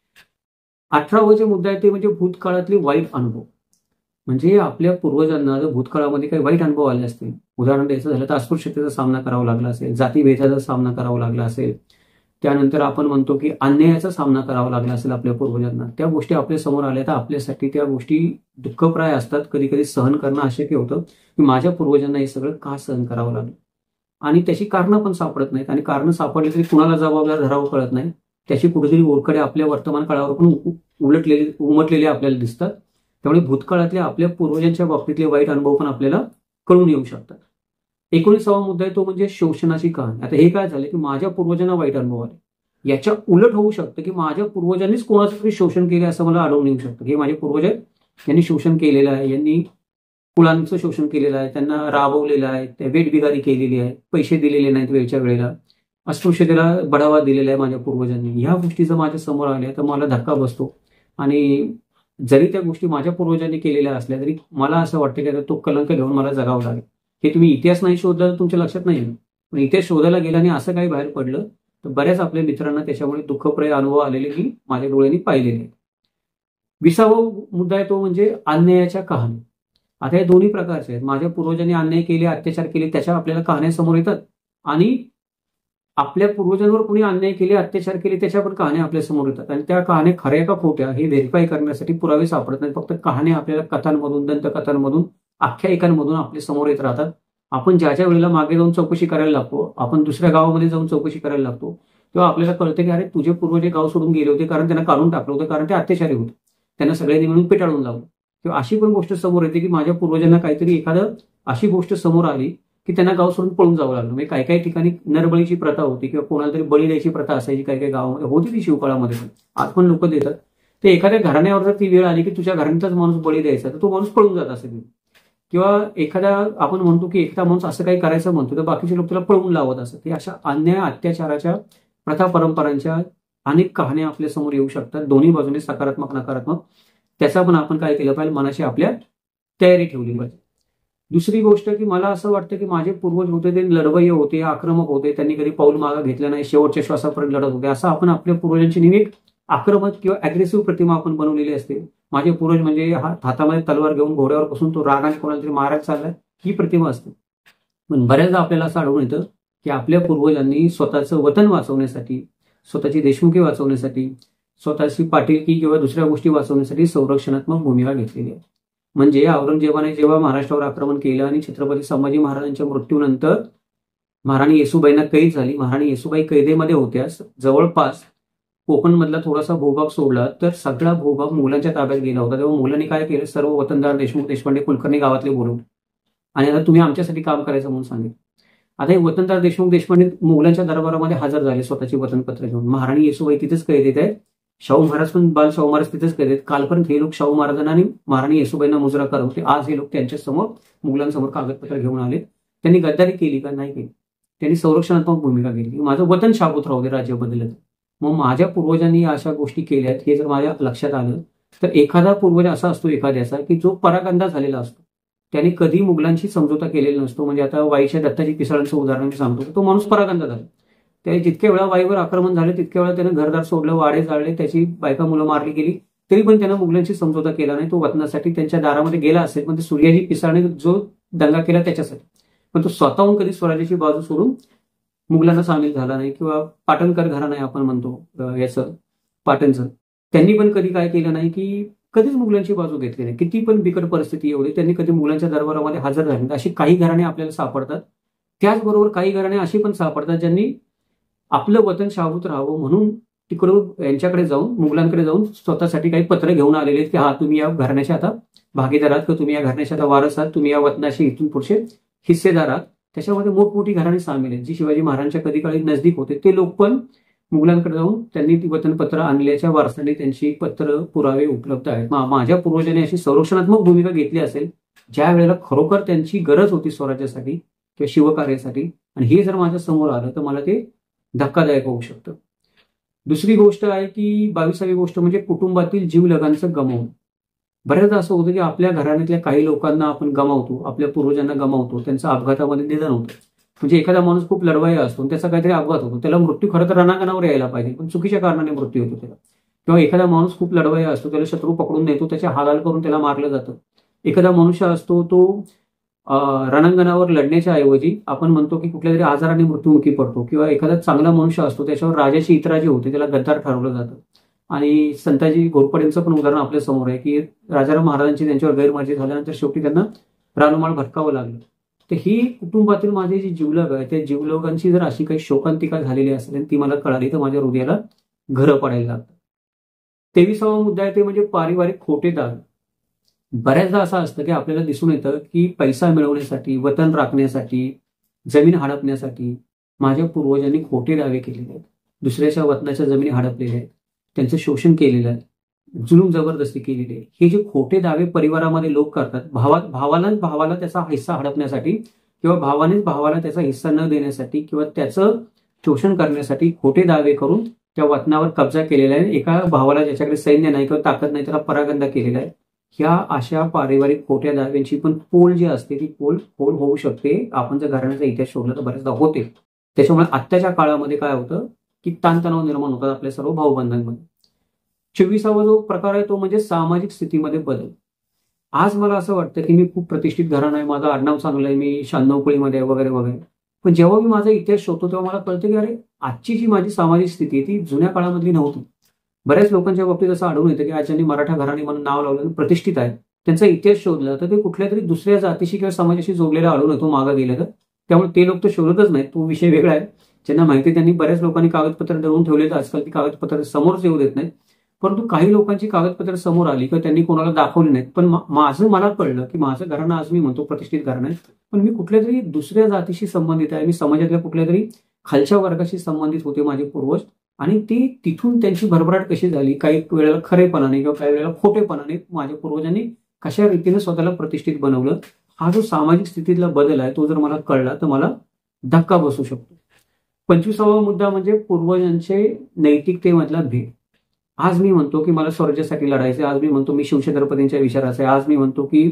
S1: अठरावा जे मुद्दा आहे ते म्हणजे भूतकाळातले वाईट अनुभव. म्हणजे आपल्या पूर्वजांना जर भूतकाळामध्ये काही वाईट अनुभव आले असतील, उदाहरण द्यायचं झालं तर अस्पृश्यतेचा सामना करावा लागला असेल, जातीभेदाचा सामना करावा लागला असेल, त्यानंतर आपण म्हणतो की अन्यायाचा सामना करावा लागला असेल आपल्या पूर्वजांना, त्या गोष्टी आपल्या समोर आल्या तर आपल्यासाठी त्या गोष्टी दुःखप्राय असतात. कधी कधी सहन करणं अशक्य होतं की माझ्या पूर्वजांना हे सगळं का सहन करावं लागलं, आणि त्याची कारणं पण सापडत नाहीत. आणि कारणं सापडली तरी कुणाला जबाबदार धरावं कळत नाही. त्याची कुठेतरी ओरखडे आपल्या वर्तमान काळावर पण उलटलेले उमटलेले आपल्याला दिसतात. त्यामुळे भूतकाळातले आपल्या पूर्वजांच्या बाबतीतले वाईट अनुभव पण आपल्याला कळून येऊ शकतात. एकोणीसावा मुद्दा आहे तो म्हणजे शोषणाची कहाणी. आता हे काय झालं की माझ्या पूर्वजांना वाईट अनुभव आले, याच्या उलट होऊ शकतं की माझ्या पूर्वजांनीच कोणाचं तरी शोषण केले असं मला आढळून येऊ शकतं. हे माझे पूर्वज यांनी शोषण केलेलं आहे, यांनी कुळांचं शोषण केलेलं आहे, त्यांना राबवलेलं आहे, त्या वेठबिगारी केलेली आहे, पैसे दिलेले नाहीत वेळच्या वेळेला, अस्पृश्यतेला बढावा दिलेला आहे माझ्या पूर्वजांनी. ह्या गोष्टी जर माझ्या समोर आल्या तर मला धक्का बसतो आणि जरी त्या गोष्टी माझ्या पूर्वजांनी केलेल्या असल्या तरी मला असं वाटतं की आता तो कलंक घेऊन मला जगावं लागेल. हे तुम्ही इतिहास नाही शोधला तर तुमच्या लक्षात नाही येईल, पण इतिहास शोधायला गेल्याने असं काही बाहेर पडलं तर बऱ्याच आपल्या मित्रांना त्याच्यामुळे दुःखप्राय अनुभव आलेले मी माझ्या डोळ्यांनी पाहिलेले आहेत. विसावा मुद्दा आहे तो म्हणजे अन्यायाच्या कहाणी. आता हे दोन्ही प्रकारचे आहेत. माझ्या पूर्वजांनी अन्याय केले, अत्याचार केले, त्याच्या आपल्याला कहाण्या समोर येतात, आणि आपल्या पूर्वजांवर कोणी अन्याय केले, अत्याचार केले, त्याच्या पण कहाण्या आपल्या समोर येतात. आणि त्या कहाण्या खऱ्या का खोट्या हे व्हेरीफाय करण्यासाठी पुरावे सापडत नाही. फक्त कहाण्या आपल्याला कथांमधून, दंतकथांमधून, आख्यायिकांमधून आपल्या समोर येत राहतात. आपण ज्या ज्या वेळेला मागे जाऊन चौकशी करायला लागतो, आपण दुसऱ्या गावामध्ये जाऊन चौकशी करायला लागतो, तेव्हा आपल्याला कळतं की अरे तुझे पूर्वज गाव सोडून गेले होते कारण त्यांना काढून टाकलं होतं, कारण ते अत्याचारी होते, त्यांना सगळ्यांनी मिळून पेटाळून लावलं. किंवा अशी पण गोष्ट समोर येते की माझ्या पूर्वजांना काहीतरी एखादं अशी गोष्ट समोर आली की त्यांना गाव सोडून पळून जावं लागलं. म्हणजे काही काही ठिकाणी नरबळीची प्रथा होती किंवा कोणाला तरी बळी द्यायची प्रथा असायची, काही काही गावामध्ये होती ती शिवकाळामध्ये पण, आज पण लोक देतात. तर एखाद्या घराण्यावर जर ती वेळ आली की तुझ्या घराण्याचाच माणूस बळी द्यायचा तर तो माणूस पळून जात असेल. किंवा एखादा आपण म्हणतो की एखादा माणूस असं काही करायचं म्हणतो तर बाकीचे लोक त्याला पळवून लावत असतात. हे अशा अन्याय अत्याचाराच्या प्रथा परंपरांच्या अनेक कहाण्या आपल्या समोर येऊ शकतात, दोन्ही बाजूने सकारात्मक नकारात्मक. त्याचा पण आपण काय केलं पाहिजे, मनाशी आपल्या तयारी ठेवली पाहिजे. दुसरी गोष्ट की मला असं वाटतं की माझे पूर्वज होते ते लढवय्ये होते, आक्रमक होते, त्यांनी कधी पाऊल मागं घेतलं नाही, शेवटच्या श्वासापर्यंत लढत होते. असं आपण आपल्या पूर्वजांची नेहमी आक्रमक किंवा अग्रेसिव्ह प्रतिमा आपण बनवलेली असते. माझे पूर्वज म्हणजे हातामध्ये तलवार घेऊन घोड्यावर बसून तो रागाने कोणाला तरी मारायला चाललाय, ही प्रतिमा असते. पण बऱ्याचदा आपल्याला असं आढळून येतं की आपल्या पूर्वजांनी स्वतःचं वतन वाचवण्यासाठी, स्वतःची देशमुखी वाचवण्यासाठी, स्वतःची पाटीलकी किंवा दुसऱ्या गोष्टी वाचवण्यासाठी संरक्षणात्मक भूमिका घेतलेली आहे. म्हणजे औरंगजेबाने जेव्हा महाराष्ट्रावर आक्रमण केलं आणि छत्रपती संभाजी महाराजांच्या मृत्यूनंतर महाराणी येसूबाईंना कैद झाली, महाराणी येसूबाई कैदेमध्ये होत्या, जवळपास कोकणमधला थोडासा भूभाग सोडला तर सगळा भूभाग मुलांच्या ताब्यात गेला होता. तेव्हा मुलांनी काय केलं, सर्व वतनदार देशमुख देशपांडे कुलकर्णी गावातले बोलवले आणि आता तुम्ही आमच्यासाठी काम करायचं म्हणून सांगितलं. आता हे वतनदार देशमुख देशपांडे मुघलांच्या दरबारामध्ये हजर झाले स्वतःची वतनपत्र घेऊन. महाराणी येसूबाई तिथेच कैद येत आहेत, शाहू महाराज पण बाल शाहू महाराज तिथेच कैद आहेत. कालपर्यंत हे लोक शाहू महाराजांना आणि महाराणी येसूबाईंना मुजरा करत होते, आज हे लोक त्यांच्या समोर मुघलांसमोर कागदपत्र घेऊन आले. त्यांनी गद्दारी केली का, नाही केली. त्यांनी संरक्षणात्मक भूमिका घेतली. माझं वतन शाबूत राहू दे, राज्य बदललं. मग माझ्या पूर्वजांनी अशा गोष्टी केल्यात हे जर माझ्या लक्षात आलं तर एखादा पूर्वज असा असतो एखाद्याचा की जो परागंदा झालेला असतो, त्याने कधी मुघलांशी समझोता केलेला नसतो. म्हणजे आता वाईच्या दत्ताजी पिसाळांचं उदाहरण मी सांगतो, तो माणूस परागंदा झाला. त्याने जितक्या वेळा वाईवर आक्रमण झाले तितक्या वेळा त्यानं घरदार सोडलं, वाडे जाळले, त्याची बायका मुलं मारली गेली, तरी पण त्यानं मुघलांशी समझोता केला नाही. तो वतनासाठी त्यांच्या दारामध्ये गेला असेल, पण ते सूर्याजी पिसाळने जो दंगा केला त्याच्यासाठी, पण तो स्वतःहून कधी स्वराज्याची बाजू सोडून मुघलांना सामील झाला नाही. किंवा पाटणकर घराणं आहे आपण म्हणतो याचं पाटणचं, त्यांनी पण कधी काय केलं नाही की कधीच मुघलांची बाजू घेतली नाही. किती पण बिकट परिस्थिती एवढी त्यांनी कधी मुघलांच्या दरबारामध्ये हजर झाले. अशी काही घराणे आपल्याला सापडतात. त्याचबरोबर काही घराणे अशी पण सापडतात ज्यांनी आपलं वतन शाबूत राहावं म्हणून तिकडून यांच्याकडे जाऊन मुघलांकडे जाऊन स्वतःसाठी काही पत्र घेऊन आलेले आहेत की हा तुम्ही या घराण्याच्या आता भागीदार आहात, तुम्ही या घराण्याच्या आता वारस आहात, तुम्ही या वतनाशी इथून पुढचे हिस्सेदार आहात. त्याच्यामध्ये मोठमोठी घराणी सामील आहेत जी शिवाजी महाराजांच्या कधी काळी नजदीक होते. ते लोक पण मुघलांकडे जाऊन त्यांनी ती वतनपत्र आणल्याच्या वारसाने त्यांची पत्र पुरावे उपलब्ध आहेत. माझ्या पूर्वजांनी अशी संरक्षणात्मक भूमिका घेतली असेल ज्या वेळेला खरोखर त्यांची गरज होती स्वराज्यासाठी किंवा शिवकार्यासाठी, आणि हे जर माझ्या समोर आलं तर मला ते धक्कादायक होऊ शकतं. दुसरी गोष्ट आहे की बावीसावी गोष्ट म्हणजे कुटुंबातील जीवलगांचं गमावून. बऱ्याचदा असं होतं की आपल्या घराण्यातल्या काही लोकांना आपण गमावतो, आपल्या पूर्वजांना गमावतो, त्यांचं अपघातामध्ये निधन होतं. म्हणजे एखादा माणूस खूप लढवाया असतो, त्याचा काहीतरी अपघात होतो, त्याला मृत्यू खरं तर रणांगणावर यायला पाहिजे, पण चुकीच्या कारणाने मृत्यू होतो त्याला. किंवा एखादा माणूस खूप लढवाया असतो, त्याला शत्रू पकडून नेतो, त्याच्या हालहाल करून त्याला मारलं जातं. एखादा मनुष्य असतो तो रणांगणावर लढण्याच्या ऐवजी आपण म्हणतो की कुठल्या तरी आजाराने मृत्युमुखी पडतो. किंवा एखादा चांगला मनुष्य असतो त्याच्यावर राजाची इतराजी होते, त्याला गद्दार ठरवलं जातं. आणि संताजी घोरपडेंचं पण उदाहरण आपल्या समोर आहे की राजाराम महाराजांची त्यांच्यावर गैरमर्जी झाल्यानंतर शेवटी त्यांना रानमाळ भटकावं लागलं. तर ही कुटुंबातील माझे जे जीवलग आहे त्या जीवलगांची जर अशी काही शोकांतिका झालेली असेल आणि ती मला कळाली तर माझ्या हृदयाला घरं पडायला लागतं. तेविसावा मुद्दा आहे ते म्हणजे पारिवारिक खोटे दावे. बऱ्याचदा असं असतं की आपल्याला दिसून येतं की पैसा मिळवण्यासाठी, वतन राखण्यासाठी, जमीन हडपण्यासाठी माझ्या पूर्वजांनी खोटे दावे केलेले आहेत. दुसऱ्याच्या वतनाच्या जमिनी हडपलेल्या आहेत, त्यांचं शोषण केलेलं आहे, जुलूम जबरदस्ती केलेली आहे. हे जे खोटे दावे परिवारामध्ये लोक करतात, भावा भावालाच भावाला त्याचा हिस्सा हडपण्यासाठी किंवा भावानेच भावाला त्याचा हिस्सा न देण्यासाठी किंवा त्याचं शोषण करण्यासाठी खोटे दावे करून त्या वतनावर कब्जा केलेला आहे, एका भावाला ज्याच्याकडे सैन्य नाही किंवा ताकद नाही त्याला परागंदा केलेला आहे. ह्या अशा पारिवारिक खोट्या दाव्यांची पण पोल जी असते ती पोल पोल होऊ शकते. आपण जर घराण्याचा इतिहास शोधला तर बऱ्याचदा होते. त्याच्यामुळे आत्ताच्या काळामध्ये काय होतं की ताणतणाव निर्माण होतात आपल्या सर्व भाऊबंधांमध्ये. चोवीसावा जो प्रकार आहे तो म्हणजे सामाजिक स्थितीमध्ये बदल. आज मला असं वाटतं की मी खूप प्रतिष्ठित घराणं आहे, माझं आडनाव चांगलं आहे, मी शहाण्णवकुळीमध्ये आहे वगैरे वगैरे. पण जेव्हा मी माझा इतिहास शोधतो तेव्हा मला कळतं की अरे आजची जी माझी सामाजिक स्थिती आहे ती जुन्या काळामधली नव्हती. बऱ्याच लोकांच्या बाबतीत असं आढळून येतं की आज ज्यांनी मराठा घराणे म्हणून नाव लावलं प्रतिष्ठित आहे त्यांचा इतिहास शोधला तर ते कुठल्या तरी दुसऱ्या जातीशी किंवा समाजाशी जोडलेला आढळून येतो मागं गेलं तर. त्यामुळे ते लोक तर शोधतच नाहीत, तो विषय वेगळा आहे. ज्यांना माहिती त्यांनी बऱ्याच लोकांनी कागदपत्र दळून ठेवले तर आजकाल ती कागदपत्र समोरच येऊ देत नाहीत. परंतु काही लोकांची कागदपत्र समोर आली किंवा त्यांनी कोणाला दाखवली नाहीत. पण माझं मला कळलं की माझं घराणं आज मी म्हणतो प्रतिष्ठित घराणं आहे, पण मी कुठल्या तरी दुसऱ्या जातीशी संबंधित आहे, मी समाजातल्या कुठल्या तरी खालच्या वर्गाशी संबंधित होते माझे पूर्वज. आणि ती तिथून त्यांची भरभराट कशी झाली, काही वेळेला खरेपणाने किंवा काही वेळेला खोटेपणाने माझ्या पूर्वजांनी कशा रीतीने स्वतःला प्रतिष्ठित बनवलं, हा जो सामाजिक स्थितीतला बदल आहे तो जर मला कळला तर मला धक्का बसू शकतो. पंचवीसावा मुद्दा म्हणजे पूर्वजांचे नैतिकतेमधला भेद. आज मी म्हणतो की मला स्वराज्यासाठी लढायचं, आज मी म्हणतो मी शिवछत्रपतींच्या विचाराचं आहे, आज मी म्हणतो की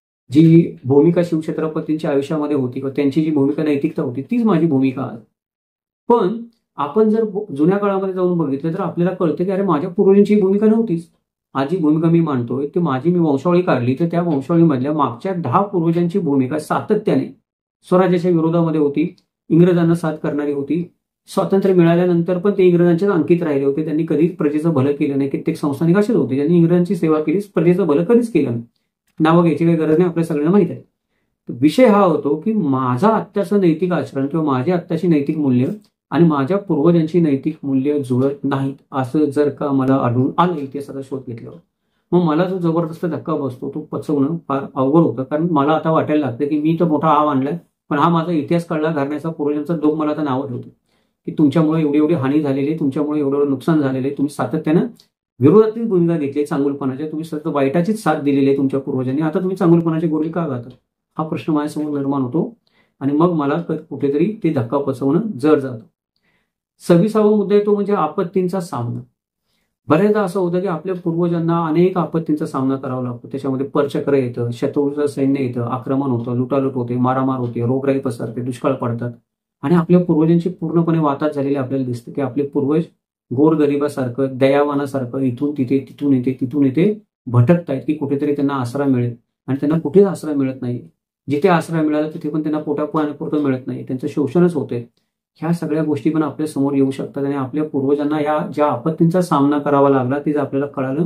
S1: जी भूमिका शिवछत्रपतींच्या आयुष्यामध्ये होती किंवा त्यांची जी भूमिका नैतिकता होती तीच माझी भूमिका आज. पण आपण जर जुन्या काळामध्ये जाऊन बघितलं तर आपल्याला कळतं की अरे माझ्या पूर्वजांची भूमिका नव्हतीच. आज जी भूमिका मी मांडतोय ती माझी मी वंशावळी काढली तर त्या वंशावळीमधल्या मागच्या दहा पूर्वजांची भूमिका सातत्याने स्वराज्याच्या विरोधामध्ये होती, इंग्रजांना साथ करणारी होती. स्वातंत्र्य मिळाल्यानंतर पण ते इंग्रजांच्याच अंकित राहिले होते, त्यांनी कधीच प्रजेचं भलं केलं नाही. कित्येक संस्थानिक असेच होते ज्यांनी इंग्रजांची सेवा केली, प्रजेचं भलं कधीच केलं नाही. नावं घ्यायची काही गरज नाही, आपल्या सगळ्यांना माहित आहे. विषय हा होतो की माझा आत्ताचं नैतिक आचरण किंवा माझी आत्ताची नैतिक मूल्य आणि माझ्या पूर्वजांची नैतिक मूल्य जुळत नाहीत असं जर का मला आढळून आलं इतिहासाचा शोध घेतल्यावर, मग मला जो जबरदस्त धक्का बसतो तो पचवणं फार अवघड होतं. कारण मला आता वाटायला लागतं की मी तर मोठा हा आणलाय, पण हा माझा इतिहास कळला घराण्याचा पूर्वजांचा लोक मला आता नावं ठेवतो की तुमच्यामुळे एवढी एवढी हानी झालेली, तुमच्यामुळे एवढं एवढं नुकसान झालेलं आहे, तुम्ही सातत्यानं विरोधातील भूमिका घेतली चांगुलपणाच्या, तुम्ही सतत वाईटाचीच साथ दिलेली आहे तुमच्या पूर्वजांनी, आता तुम्ही चांगुलपणाची गोळी का घालता, हा प्रश्न माझ्यासमोर निर्माण होतो. आणि मग मला कुठेतरी ते धक्का पचवणं जड जातं. सव्वीसावा मुद्दा आहे तो म्हणजे आपत्तींचा सामना. बऱ्याचदा असं होतं की आपल्या पूर्वजांना अनेक आपत्तींचा सामना करावा लागतो. त्याच्यामध्ये परचक्र येतं, शत्रूचं सैन्य येतं, आक्रमण होतं, लुटालूट होते, मारामार होते, रोगराई पसरते, दुष्काळ पडतात. आणि आपल्या पूर्वजांची पूर्णपणे वाताच झालेली आपल्याला दिसतं की आपले पूर्वज गोरगरिबासारखं दयावानासारखं इथून तिथे तिथून येते तिथून येते भटकतायत की कुठेतरी त्यांना आसरा मिळेल. आणि त्यांना कुठेच आसरा मिळत नाही. जिथे आसरा मिळाला तिथे पण त्यांना पोटापाण्यापुरतं मिळत नाही, त्यांचं शोषणच होते. ह्या सगळ्या गोष्टी पण आपल्या समोर येऊ शकतात. आणि आपल्या पूर्वजांना या ज्या आपत्तींचा सामना करावा लागला ते आपल्याला कळालं,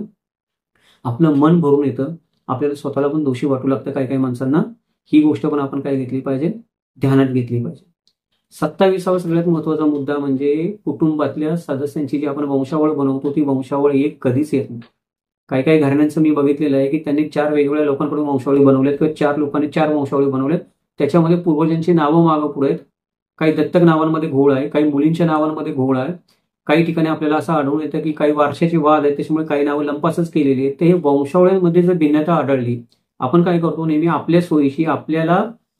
S1: आपलं मन भरून येतं, आपल्याला स्वतःला पण दोषी वाटू लागतं काही काही माणसांना. ही गोष्ट पण आपण काय घेतली पाहिजे, ध्यानात घेतली पाहिजे. सत्तावीसावा सगळ्यात महत्वाचा मुद्दा म्हणजे कुटुंबातल्या सदस्यांची जी आपण वंशावळ बनवतो ती वंशावळ एक कधीच येत नाही. काही काही घराण्यांचं मी बघितलेलं आहे की त्यांनी चार वेगवेगळ्या लोकांकडून वंशावळी बनवल्यात किंवा चार लोकांनी चार वंशावळी बनवल्यात. त्याच्यामध्ये पूर्वजांची नावं मागं पुढे आहेत, काही दत्तक नावांमध्ये घोळ आहे, काही मुलींच्या नावांमध्ये घोळ आहे. काही ठिकाणी आपल्याला असं आढळून येतं की काही वारशाची वाद आहेत, त्याच्यामुळे काही नावं लंपासच केलेली आहेत. ते वंशावळ्यांमध्ये जर भिन्नता आढळली, आपण काय करतो नेहमी आपल्या सोयीशी आपल्याला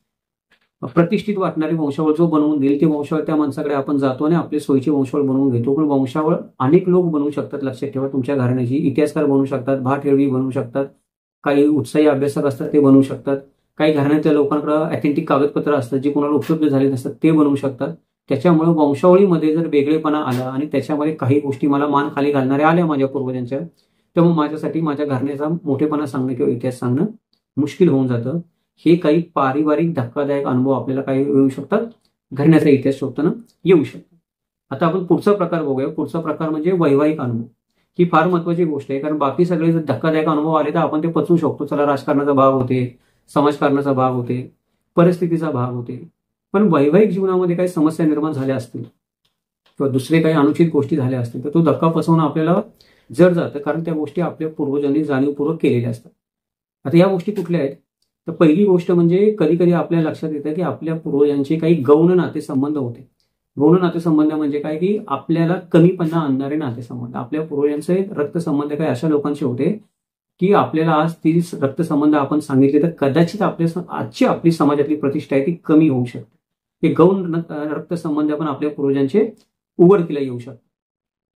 S1: प्रतिष्ठित वाटणारी वंशावळ जो बनवून देईल ते वंशावळ त्या माणसाकडे आपण जातो आणि आपली सोयीची वंशावळ बनवून घेतो. पण वंशावळ अनेक लोक बनवू शकतात, लक्षात ठेवा. तुमच्या घराण्याची इतिहासकार बनवू शकतात, भाटहेळवी बनवू शकतात, काही उत्साही अभ्यासक असतात ते बनवू शकतात, काही घराण्यातल्या लोकांकडे ऑथेंटिक कागदपत्र असतात जे कोणाला उपलब्ध झाले नसतात ते बनवू शकतात. त्याच्यामुळे वंशावळीमध्ये जर वेगळेपणा आला आणि त्याच्यामध्ये काही गोष्टी मला मान खाली घालणाऱ्या आल्या माझ्या पूर्वजांच्या, तेव्हा माझ्यासाठी माझ्या घराण्याचा मोठेपणा सांगणं किंवा इतिहास सांगणं मुश्किल होऊन जातं. हे काही पारिवारिक धक्कादायक अनुभव आपल्याला काही येऊ शकतात, घराण्याचा इतिहास शोधताना येऊ शकतात. आता आपण पुढचा प्रकार बघूया. पुढचा प्रकार म्हणजे वैवाहिक अनुभव. ही फार महत्वाची गोष्ट आहे, कारण बाकी सगळे जर धक्कादायक अनुभव आले तर आपण ते पचवू शकतो. चला राजकारणाचा भाग होते, समाजकारणाचा भाग होते, परिस्थितीचा भाग होते. पण वैवाहिक जीवनामध्ये काही समस्या निर्माण झाल्या असतील किंवा दुसरे काही अनुचित गोष्टी झाल्या असतील तर तो धक्का पचवणं आपल्याला जड जातं, कारण त्या गोष्टी आपल्या पूर्वजांनी जाणीवपूर्वक केलेल्या असतात. आता या गोष्टी कुठल्या आहेत तर पहिली गोष्ट म्हणजे कधी कधी आपल्या लक्षात येतं की आपल्या पूर्वजांचे काही गौण नातेसंबंध होते. गौण नातेसंबंध म्हणजे काय की आपल्याला कमीपणा आणणारे नातेसंबंध. आपल्या पूर्वजांचे रक्तसंबंध काही अशा लोकांचे होते की आपल्याला आज ती रक्तसंबंध आपण सांगितले तर कदाचित आपल्या आजची आपली समाजातली प्रतिष्ठा आहे ती कमी होऊ शकते. हे गौण रक्तसंबंध पण आपल्या पूर्वजांचे उघडकीला येऊ शकतात.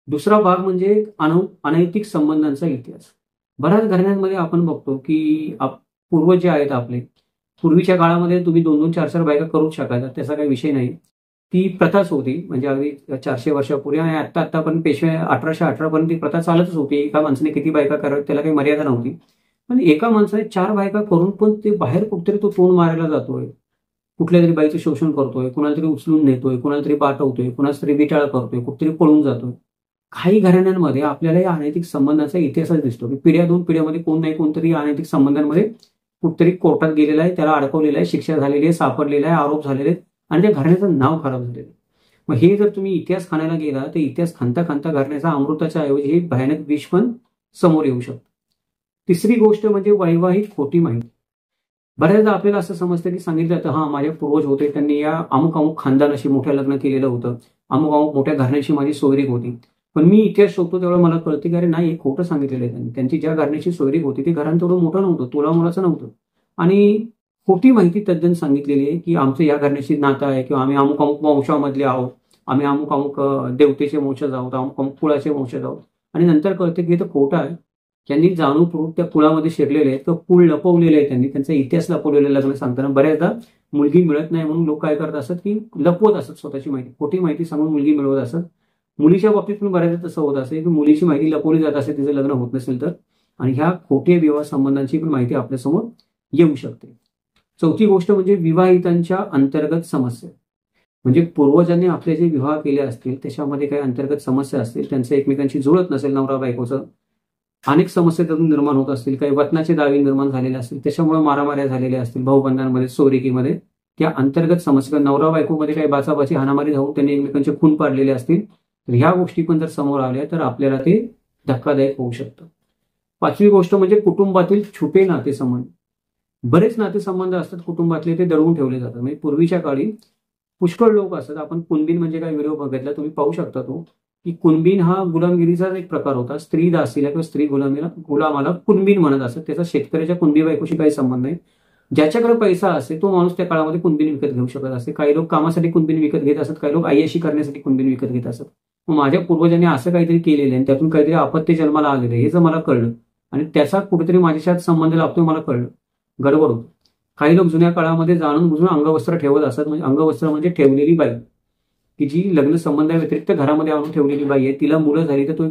S1: दुसरा भाग म्हणजे अनौ अनैतिक संबंधांचा इतिहास. बऱ्याच घराण्यांमध्ये आपण बघतो की पूर्वज जे आहेत आपले, पूर्वीच्या काळामध्ये तुम्ही दोन दोन चार चार बायका करूच शकायचा, त्याचा काही विषय नाही. ती प्रथाच होती, म्हणजे अगदी चारशे वर्षापूर्वी आणि आत्ता आत्तापर्यंत पेशवे अठराशे अठरा पर्यंत ती प्रथा चालतच होती. एका माणसाने किती बायका कराव्यात त्याला काही मर्यादा नव्हती. पण एका माणसाने चार बायका करून पण ते बाहेर कुठेतरी तो तोंड मारायला जातोय, कुठल्या तरी बाईचं शोषण करतोय, कुणाला तरी उचलून नेतोय, कुणाला तरी पाठवतोय, कुणाला तरी विटाळ करतोय, कुठेतरी पळून जातोय. काही घराण्यांमध्ये आपल्याला या अनैतिक संबंधाचा इतिहासच दिसतो की पिढ्या दोन पिढ्यामध्ये कोण नाही कोणतरी अनैतिक संबंधांमध्ये कुठेतरी कोर्टात गेलेला आहे, त्याला अडकवलेला आहे, शिक्षा झालेली आहे, सापडलेला आहे, आरोप झालेले आहेत आणि त्या घराण्याचं नाव खराब झालेलं आहे. मग हे जर तुम्ही इतिहास खाण्याला गेला तर इतिहास खांता खांता घराण्याचा अमृताच्या ऐवजी हे भयानक विष पण समोर येऊ शकतं. तिसरी गोष्ट म्हणजे वैवाहिक खोटी माहिती. बऱ्याचदा आपल्याला असं समजतं की सांगितलं जातं, हा माझे पूर्वज होते, त्यांनी या अमुक अमुक खानदानाशी मोठ्या लग्न केलेलं होतं, अमुक अमुक मोठ्या घराण्याची माझी सोयरीक होती. पण मी इतिहास शोधतो तेव्हा मला कळते की अरे नाही, खोटं सांगितलेलं आहे त्यांनी. त्यांची ज्या घराण्याची सोयरीक होती ते घरान तेवढं मोठं नव्हतं, तुला मुलाचं नव्हतं. आणि खोटी माहिती तद्दन सांगितलेली आहे की आमचं या घराण्याशी नातं आहे किंवा आम्ही अमुक अमुक वंशामधले आहोत, आम्ही अमुक अमुक देवतेचे वंशज आहोत, अमुक अमुक कुळाचे वंशज आहोत. आणि नंतर कळते की हे तर खोटं आहे. त्यांनी जाणूनपूर्वक त्या कुळामध्ये शिरलेले आहेत किंवा कुळ लपवलेले आहे, त्यांनी त्यांचा इतिहास लपवलेला लग्न सांगताना. बऱ्याचदा मुलगी मिळत नाही म्हणून लोक काय करत असतात की लपवत असतात स्वतःची माहिती, खोटी माहिती सांगून मुलगी मिळवत असतात. मुलीच्या बाबतीत पण बऱ्याचदा तसं होत असेल की मुलीची माहिती लपवली जात असेल तिचं लग्न होत नसेल तर, आणि ह्या खोटे विवाह संबंधांची पण माहिती आपल्यासमोर येऊ शकते. चौथी गोष्ट म्हणजे विवाहितांच्या अंतर्गत समस्या. म्हणजे पूर्वजांनी आपले जे विवाह केले असतील त्याच्यामध्ये काही अंतर्गत समस्या असतील, त्यांचं एकमेकांशी जुळत नसेल नवरा बायकोचं, अनेक समस्या त्यातून निर्माण होत असतील, काही वतनाचे दावे निर्माण झालेले असतील, त्याच्यामुळे मारामाऱ्या झालेल्या असतील भाऊबंधांमध्ये, सोयरिकीमध्ये. त्या अंतर्गत समस्या नवरा बायकोमध्ये काही बाचाबाची हाणामारी जाऊन त्यांनी एकमेकांचे खून पाडलेले असतील, तर ह्या गोष्टी पण जर समोर आल्या तर आपल्याला ते धक्कादायक होऊ शकतं. पाचवी गोष्ट म्हणजे कुटुंबातील छुपे नातेसंबंध. बरेच नातेसंबंध असतात कुटुंबातले, ते दडवून ठेवले जातात. म्हणजे पूर्वीच्या काळी पुष्कळ लोक असतात. आपण कुणबीन म्हणजे काय व्हिडिओ बघितला तुम्ही पाहू शकता तो, की कुणबीन हा गुलामगिरीचा एक प्रकार होता. स्त्री दासीला किंवा स्त्री गुलामीला गुलामाला कुणबीन म्हणत असत. त्याचा शेतकऱ्याच्या कुणबी बायकोशी काही संबंध नाही. ज्याच्याकडे पैसा असेल तो माणूस त्या काळामध्ये कुणबीन विकत घेऊ शकत असे. काही लोक कामासाठी कुणबीन विकत घेत असत, काही लोक आय्याशी करण्यासाठी कुणबीन विकत घेत असत. मग माझ्या पूर्वजांनी असं काहीतरी केलेलं आहे, त्यातून काहीतरी आपत्ती जन्माला आलेलं आहे हे जर मला कळलं आणि त्याचा कुठेतरी माझ्याशी संबंध लागतोय मला कळलं, गडबड होतो. काही लोक जुन्या काळामध्ये जाणून बुजून अंगवस्त्र ठेवत असतात. म्हणजे अंगवस्त्र म्हणजे ठेवलेली बाई, की जी लग्न संबंधाव्यतिरिक्त घरामध्ये आणून ठेवलेली बाई आहे, तिला मुलं झाली तर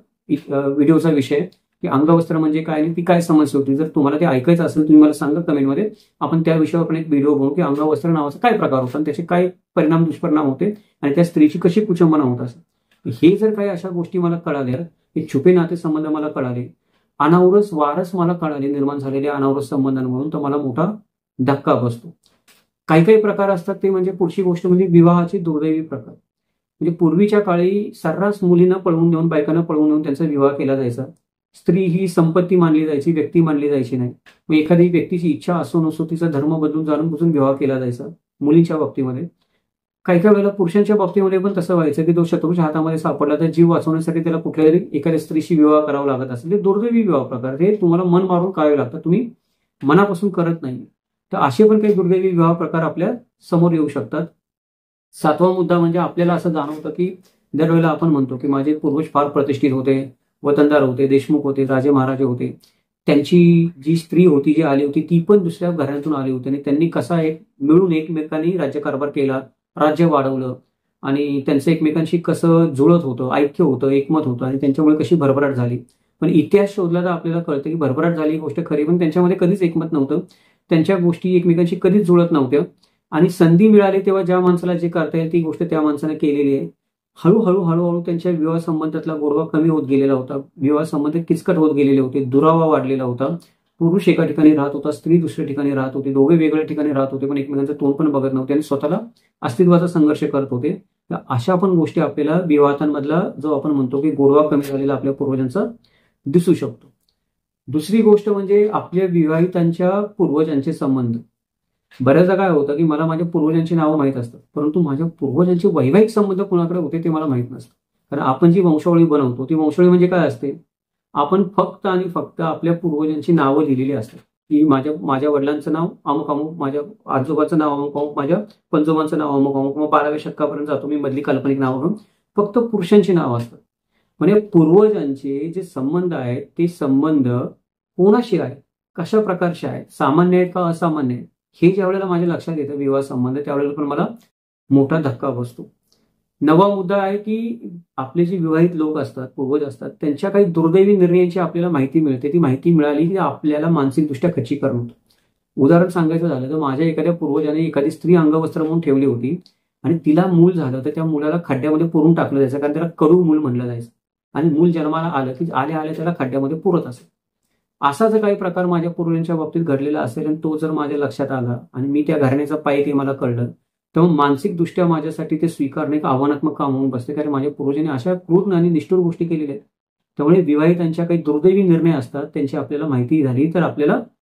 S1: तो व्हिडिओचा विषय की अंगवस्त्र म्हणजे काय आणि ती काय समस्या होती. जर तुम्हाला ते ऐकायचं असेल तुम्ही मला सांगा कमेंटमध्ये, आपण त्या विषयावर पण एक व्हिडिओ बनवू की अंगवस्त्र नावाचा काय प्रकार होता आणि त्याचे काय परिणाम दुष्परिणाम होते आणि त्या स्त्रीची कशी कुचंबना होत असते. हे जर काही अशा गोष्टी मला कळाल्या, हे छुपे नाते संबंध मला कळाले, अनावरस वारस मला कळाले निर्माण झालेल्या अनावरस संबंधांमधून, तर मला मोठा धक्का बसतो. काही काही प्रकार असतात ते म्हणजे पुढची गोष्ट म्हणजे विवाहाचे दुर्दैवी प्रकार. म्हणजे पूर्वीच्या काळी सर्रास मुलींना पळवून नेऊन, बायकांना पळवून नेऊन त्यांचा विवाह केला जायचा. स्त्री ही संपत्ती मानली जायची, व्यक्ती मानली जायची नाही. मग एखादी व्यक्तीची इच्छा असो नसो तिचा धर्म बदलून जाणून बुजून विवाह केला जायचा मुलींच्या बाबतीमध्ये. काही काही वेळेला पुरुषांच्या बाबतीमध्ये पण तसं व्हायचं की तो शत्रूच्या हातामध्ये सापडला तर जीव वाचवण्यासाठी त्याला कुठल्या तरी एखाद्या स्त्रीशी विवाह करावा लागत असेल. ते दुर्दैवी विवाह प्रकार, हे तुम्हाला मन मारून करावे लागतात, तुम्ही मनापासून करत नाही. तर असे पण काही दुर्दैवी विवाह प्रकार आपल्या समोर येऊ शकतात. सातवा मुद्दा म्हणजे आपल्याला असं जाणवतं की दरवेळेला आपण म्हणतो की माझे पूर्वज फार प्रतिष्ठित होते, वतनदार होते, देशमुख होते, राजे महाराजे होते, त्यांची जी स्त्री होती जी आली होती ती पण दुसऱ्या घरातून आली होती आणि त्यांनी कसा एक मिळून एकमेकांनी राज्यकारभार केला, राज्य वाढवलं आणि त्यांचं एकमेकांशी कसं जुळत होतं, ऐक्य होतं, एकमत होतं आणि त्यांच्यामुळे कशी भरभराट झाली. पण इतिहास शोधला तर आपल्याला कळतं की भरभराट झाली गोष्ट खरी, पण त्यांच्यामध्ये कधीच एकमत नव्हतं, त्यांच्या गोष्टी एकमेकांशी कधीच जुळत नव्हत्या. आणि संधी मिळाली तेव्हा ज्या माणसाला जे करता येईल ती गोष्ट त्या माणसाने केलेली आहे. हळूहळू हळूहळू त्यांच्या विवाह संबंधातला गोडवा कमी होत गेलेला होता, विवाह संबंध किचकट होत गेलेले होते, दुरावा वाढलेला होता. पुरुष एका ठिकाणी राहत होता, स्त्री दुसऱ्या ठिकाणी राहत होती, दोघे वेगळ्या ठिकाणी राहत होते पण एकमेकांचं तोंड पण बघत नव्हते आणि स्वतःला अस्तित्वाचा संघर्ष करत होते. तर अशा पण गोष्टी आपल्याला विवाहांमधला जो आपण म्हणतो की गोडवा कमी झालेला आपल्या पूर्वजांचा दिसू शकतो. दुसरी गोष्ट म्हणजे आपल्या विवाहितांच्या पूर्वजांचे संबंध. बऱ्याचदा काय होतं की मला माझ्या पूर्वजांची नावं माहीत असतात परंतु माझ्या पूर्वजांचे वैवाहिक संबंध कुणाकडे होते ते मला माहीत नसतं. कारण आपण जी वंशावळी बनवतो ती वंशावळी म्हणजे काय असते, आपण फक्त आणि फक्त आपल्या पूर्वजांची नावं लिहिलेली असतात की माझ्या माझ्या वडिलांचं नाव अमुक अमुक, माझ्या आजोबाचं नाव अमुक अमुक, माझ्या पंजोबांचं नाव अमुक अमुक, मग बाराव्या शतकापर्यंत जातो मी मधली काल्पनिक नावं घेऊन, फक्त पुरुषांची नावं असतात. म्हणजे पूर्वजांचे जे संबंध आहेत ते संबंध कोणाशी आहेत, कशा प्रकारचे आहेत, सामान्य आहेत का असामान्य आहेत, हे ज्या वेळेला माझ्या लक्षात येतं विवाह संबंध, त्यावेळेला पण मला मोठा धक्का बसतो. नवा मुद्दा आहे की आपले जे विवाहित लोक असतात, पूर्वज असतात, त्यांच्या काही दुर्दैवी निर्णयांची आपल्याला माहिती मिळते. ती माहिती मिळाली की आपल्याला मानसिकदृष्ट्या खच्चीकरण होतं. उदाहरण सांगायचं झालं तर माझ्या एखाद्या पूर्वजाने एखादी स्त्री अंगवस्त्र म्हणून ठेवली होती आणि तिला मूल झालं तर त्या मुलाला खड्ड्यामध्ये पुरून टाकलं जायचं, कारण त्याला कडू मूल म्हणलं जायचं. आणि मूल जन्माला आलं की आल्या आल्या त्याला खड्ड्यामध्ये पुरत असेल. असा जर काही प्रकार माझ्या पूर्वजांच्या बाबतीत घडलेला असेल आणि तो जर माझ्या लक्षात आला आणि मी त्या घराण्याचा पाय ते मला कळलं, तर मानसिकदृष्ट्या माझ्यासाठी ते स्वीकारणे एक आव्हानात्मक काम होऊन बसते. कारण माझ्या पूर्वजांनी अशा क्रूर आणि निष्ठुर गोष्टी केलेल्या आहेत. त्यामुळे विवाहितांच्या काही दुर्दैवी निर्णय असतात, त्यांची आपल्याला माहिती झाली तर आपल्याला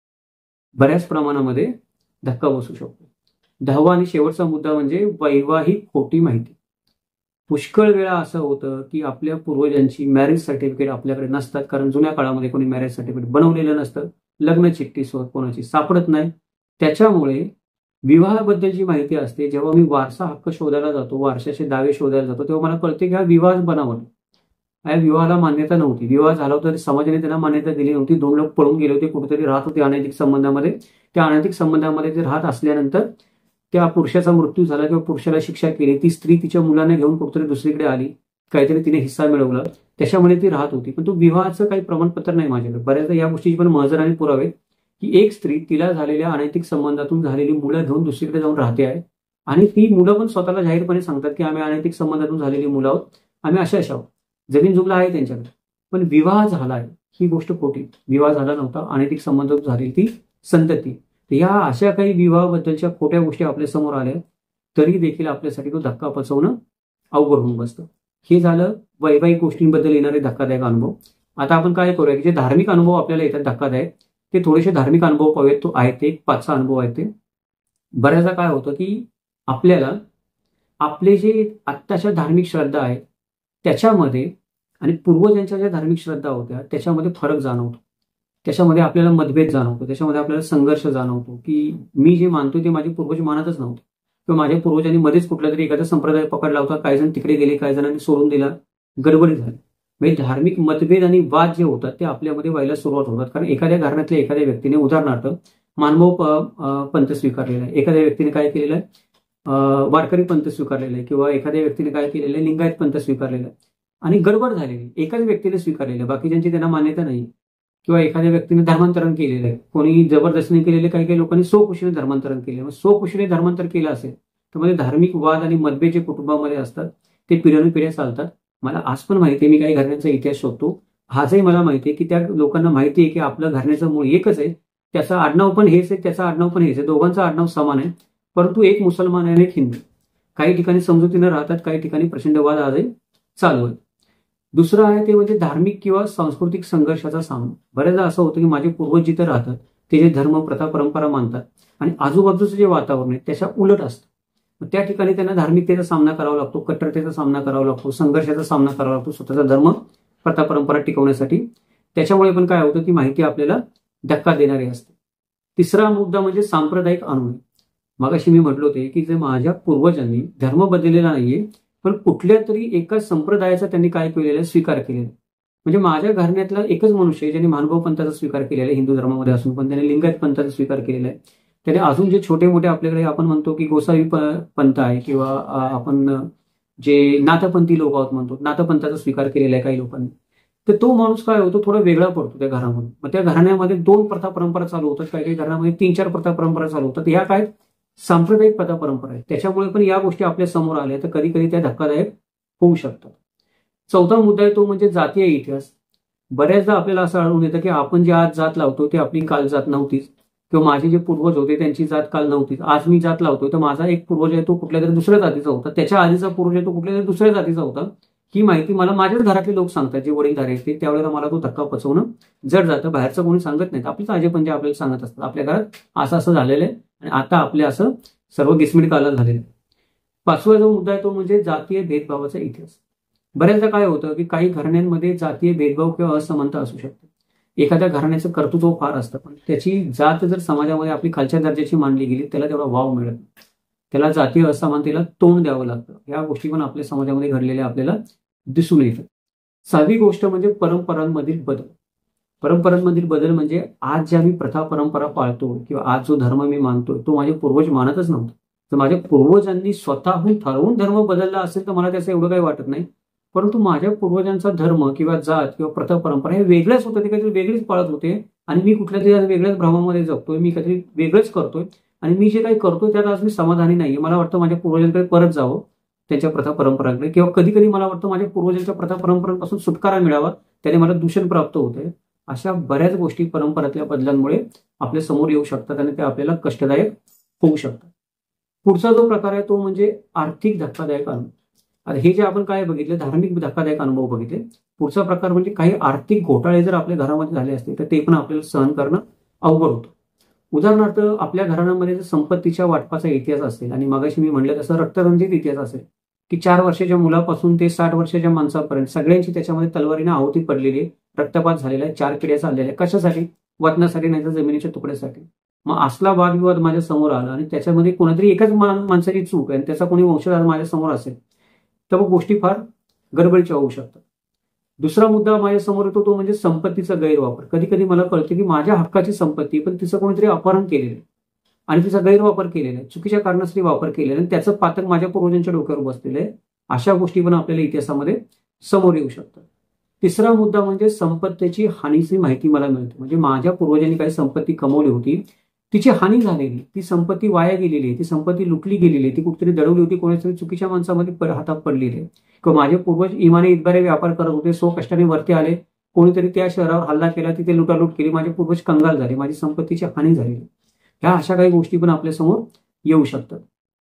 S1: बऱ्याच प्रमाणामध्ये धक्का बसू शकतो. दहावा आणि शेवटचा मुद्दा म्हणजे वैवाहिक खोटी माहिती. पुष्कळ वेळा असं होतं की आपल्या पूर्वजांची मॅरेज सर्टिफिकेट आपल्याकडे नसतात, कारण जुन्या काळामध्ये कोणी मॅरेज सर्टिफिकेट बनवलेलं नसतं, लग्न चिठ्ठी कोणाची सापडत नाही. त्याच्यामुळे विवाहाबद्दलची माहिती असते. जेव्हा मी वारसा हक्क शोधायला जातो, वारशाचे दावे शोधायला जातो, तेव्हा मला कळते की हा विवाह बनावट, या विवाहाला मान्यता नव्हती. विवाह झाला होता तरी समाजाने त्यांना मान्यता दिली नव्हती. दोन लोक पळून गेले होते, कुठेतरी राहत होते अनैतिक संबंधामध्ये. त्या अनैतिक संबंधामध्ये ते राहत असल्यानंतर त्या पुरुषाचा मृत्यू झाला किंवा पुरुषाला शिक्षा केली, ती स्त्री तिच्या मुलांना घेऊन कुठेतरी दुसरीकडे आली, काहीतरी तिने हिस्सा मिळवला, त्याच्यामुळे ती राहत होती. पण तो विवाहाचं काही प्रमाणपत्र नाही माझ्याकडे. बऱ्याचदा या गोष्टीची पण महजर आणि पुरावे की एक स्त्री तिला झालेल्या अनैतिक संबंधातून झालेली मुलं घेऊन दुसरीकडे जाऊन राहते आहे आणि ती मुलं पण स्वतःला जाहीरपणे सांगतात की आम्ही अनैतिक संबंधातून झालेली मुलं आहोत, आम्ही अशा अशा आहोत. जमीन जुमला आहे त्यांच्याकडे, पण विवाह झाला आहे ही गोष्ट खोटी. विवाह झाला नव्हता, अनैतिक संबंधातून झालेली ती संतती. या अशा काही विवाहाबद्दलच्या खोट्या गोष्टी आपल्या समोर आल्या तरी देखील आपल्यासाठी तो धक्का पचवणं अवघड होऊन बसतं. हे झालं वैवाहिक गोष्टींबद्दल येणारे धक्कादायक अनुभव. आता आपण काय करूया की जे धार्मिक अनुभव आपल्याला येतात धक्कादायक, ते थोडेसे धार्मिक अनुभव पाहूयात. तो आहेत ते पाचचा अनुभव आहे ते. बऱ्याचदा काय होतं की आपल्याला आपले जे आत्ताच्या धार्मिक श्रद्धा आहेत त्याच्यामध्ये आणि पूर्वजांच्या ज्या धार्मिक श्रद्धा होत्या त्याच्यामध्ये फरक जाणवतो. त्याच्यामध्ये आपल्याला मतभेद जाणवतो, त्याच्यामध्ये आपल्याला संघर्ष जाणवतो की मी जे मानतो ते माझे पूर्वज मानतच नव्हते, किंवा माझ्या पूर्वजांनी मध्येच कुठला तरी एखादा संप्रदाय पकडला होता, काही जण तिकडे गेले, काही जणांनी सोडून दिला, गडबडी झाली. म्हणजे धार्मिक मतभेद आणि वाद जे होतात ते आपल्यामध्ये व्हायला सुरुवात होतात. कारण एखाद्या घराण्यातल्या एखाद्या व्यक्तीने, उदाहरणार्थ मानभाव पंथ स्वीकारलेला आहे, एखाद्या व्यक्तीने काय केलेलं आहे वारकरी पंथ स्वीकारलेला आहे, किंवा एखाद्या व्यक्तीने काय केलेलं आहे लिंगायत पंथ स्वीकारलेला आहे, आणि गडबड झालेली एकाच व्यक्तीने स्वीकारलेलं आहे, बाकीच्यांची त्यांना मान्यता नाही. किंवा एखाद्या व्यक्तीने धर्मांतरण केलेलं आहे, कोणी जबरदस्तीने केलेले, काही काही लोकांनी स्वखुशीने धर्मांतरण केले. स्वखुशीने धर्मांतर केलं असेल तर मध्ये धार्मिक वाद आणि मतभेद जे कुटुंबामध्ये असतात ते पिढ्यानुपिढ्या चालतात. मला आज पण माहिती आहे, मी काही घराण्याचा इतिहास शोधतो, आजही मला माहिती आहे की त्या लोकांना माहिती आहे की आपलं घराण्याचं मूळ एकच आहे, त्याचा आडनाव पण हेच आहे, त्याचा आडनाव पण हेच आहे, दोघांचा आडनाव समान आहे, परंतु एक मुसलमान आणि एक हिंदू. काही ठिकाणी समजुतीनं राहतात, काही ठिकाणी प्रचंड वाद आजही चालू आहे. दुसरं आहे ते म्हणजे धार्मिक किंवा सांस्कृतिक संघर्षाचा सामना. बऱ्याचदा असं होतं की माझे पूर्वज जिथे राहतात ते जे धर्म, प्रथा, परंपरा मानतात आणि आजूबाजूचं जे वातावरण आहे त्याच्या उलट असतं. त्या ठिकाणी त्यांना धार्मिकतेचा सामना करावा लागतो, कट्टरतेचा सामना करावा लागतो, संघर्षाचा सामना करावा लागतो स्वतःचा धर्म, प्रथा, परंपरा टिकवण्यासाठी. त्याच्यामुळे पण काय होतं की माहिती आपल्याला धक्का देणारी असते. तिसरा मुद्दा म्हणजे सांप्रदायिक अनुनय. मगाशी मी म्हटलं होते की जे माझ्या पूर्वजांनी धर्म बदललेला नाहीये, पण कुठल्या तरी एका संप्रदायाचा त्यांनी काय केलेलं आहे, स्वीकार केलेला. म्हणजे माझ्या घराण्यातला एकच मनुष्य आहे ज्यांनी मानभाव पंथाचा स्वीकार केलेला आहे हिंदू धर्मामध्ये असून, पण त्याने लिंगायत पंथाचा स्वीकार केलेला आहे. त्याने अजून जे छोटे मोठे आपल्याकडे आपण म्हणतो की गोसावी पंथ आहे, किंवा आपण जे नाथपंथी लोक आहोत म्हणतो, नाथपंथाचा स्वीकार केलेला आहे काही लोकांनी. तर तो माणूस काय होतो, थोडा वेगळा पडतो त्या घरामध्ये. मग त्या घराण्यामध्ये दोन प्रथा परंपरा चालू होतात, काही काही घरामध्ये तीन चार प्रथा परंपरा चालू होतात. ह्या काय सांप्रदायिक प्रथा परंपरा आहे. त्याच्यामुळे पण या गोष्टी आपल्या समोर आल्या तर कधी कधी त्या धक्कादायक होऊ शकतात. चौथा मुद्दा आहे तो म्हणजे जातीय इतिहास. बऱ्याचदा आपल्याला असं आढळून येतं की आपण जे आज जात लावतो ते आपली काल जात नव्हतीच, किंवा माझे जे पूर्वज होते त्यांची जात काल नव्हतीच. आज मी जात लावतोय तर माझा एक पूर्वज आहे तो कुठल्या तरी दुसऱ्या जातीचा होता, त्याच्या आधीचा पूर्वज आहे तो कुठल्या तरी दुसऱ्या जातीचा होता. ही माहिती मला माझ्याच घरातले लोक सांगतात, जे वडीलधारे आहेत, त्यावेळेला मला तो धक्का पचवणं जड जातं. बाहेरचं कोणी सांगत नाही, आपलेच आजे पणजे आपल्याला सांगत असतात आपल्या घरात असं असं झालेलं आहे आणि आता आपले असं सर्व गिसमिट काला झालेलं आहे. पाचवा जो मुद्दा आहे तो म्हणजे जातीय भेदभावाचा इतिहास. बऱ्याचदा काय होतं की काही घराण्यांमध्ये जातीय भेदभाव किंवा असमानता असू शकते. एखाद्या घराण्याचं कर्तृत्व फार असतं, पण त्याची जात जर समाजामध्ये आपली खालच्या दर्जाची मानली गेली त्याला तेवढा वाव मिळत नाही, त्याला जातीय असमानतेला तोंड द्यावं लागतं. या गोष्टी पण आपल्या समाजामध्ये घडलेल्या आपल्याला दिसून येतात. सहावी गोष्ट म्हणजे परंपरांमधील बदल. परंपरांमधील बदल म्हणजे आज ज्या मी प्रथा परंपरा पाळतो किंवा आज जो धर्म मी मानतोय तो माझे पूर्वज मानतच नव्हते. तर माझ्या पूर्वजांनी स्वतःहून ठरवून धर्म बदलला असेल तर मला त्याचं एवढं काही वाटत नाही. परंतु माझ्या पूर्वजांचा धर्म किंवा जात किंवा प्रथा परंपरा हे वेगळ्याच होतं, ते काहीतरी वेगळीच पाळत होते आणि मी कुठल्या तरी वेगळ्याच भ्रमामध्ये जगतोय, मी काहीतरी वेगळंच करतोय आणि मी जे काही करतोय त्यात आज मी समाधानी नाहीये. मला वाटतं माझ्या पूर्वजांकडे परत जावं, त्यांच्या प्रथा परंपरांकडे, किंवा कधी कधी मला वाटतं माझ्या पूर्वजांच्या प्रथा परंपरांपासून सुटकारा मिळावा, त्याने मला दूषण प्राप्त होते. अशा बऱ्याच गोष्टी परंपरातल्या बदलांमुळे आपल्या समोर येऊ शकतात आणि ते आपल्याला कष्टदायक होऊ शकतात. पुढचा जो प्रकार आहे तो म्हणजे आर्थिक धक्कादायक अनुभव. आता हे जे आपण काय बघितले, धार्मिक धक्कादायक अनुभव बघितले. पुढचा प्रकार म्हणजे काही आर्थिक घोटाळे जर आपल्या घरामध्ये झाले असतील तर ते पण आपल्याला सहन करणं अवघड होतं. उदाहरणार्थ आपल्या घराण्यामध्ये जर संपत्तीच्या वाटपाचा इतिहास असेल आणि मगाशी मी म्हणलं तसं रक्तरंजित इतिहास असेल की चार वर्षाच्या मुलापासून ते साठ वर्षाच्या माणसापर्यंत सगळ्यांची त्याच्यामध्ये तलवारीने आहुती पडलेली आहे, रक्तपात झालेला आहे, चार किड्या चाललेल्या आहे. कशासाठी? वतनासाठी नाही तर जमिनीच्या तुकड्यासाठी. मग असला वादविवाद माझ्या समोर आला आणि त्याच्यामध्ये कोणतरी एकाच माणसाची चूक आहे आणि त्याचा कोणी वंशज माझ्या समोर असेल तर मग गोष्टी फार गडबडीच्या होऊ शकतात. दुसरा मुद्दा माझ्या समोर येतो तो म्हणजे संपत्तीचा गैरवापर. कधी कधी मला कळतं की माझ्या हक्काची संपत्ती पण तिचं कोणीतरी अपहरण केलेलं आहे आणि तिचा गैरवापर केलेला आहे, चुकीच्या कारणासाठी वापर केलेला आहे आणि त्याचं पातक माझ्या पूर्वजांच्या डोक्यावर बसलेलं आहे. अशा गोष्टी पण आपल्याला इतिहासामध्ये समोर येऊ शकतात. तिसरा मुद्दा म्हणजे संपत्तीची हानीची माहिती मला मिळते. म्हणजे माझ्या पूर्वजांनी काही संपत्ती कमवली होती, तिची हानी झालेली, ती संपत्ती वाया गेलेली आहे, ती संपत्ती लुटली गेलेली आहे, ती कुठेतरी दडवली होती, कोणातरी चुकीच्या माणसामध्ये हातात पडलेली आहे. किंवा माझे पूर्वज इमाने इतबारे व्यापार करत होते, सो कष्टाने वरती आले, कोणीतरी त्या शहरावर हल्ला केला, तिथे लुटालूट केली, माझे पूर्वज कंगाल झाले, माझी संपत्तीची हानी झाली. ह्या अशा काही गोष्टी पण आपल्या समोर येऊ शकतात.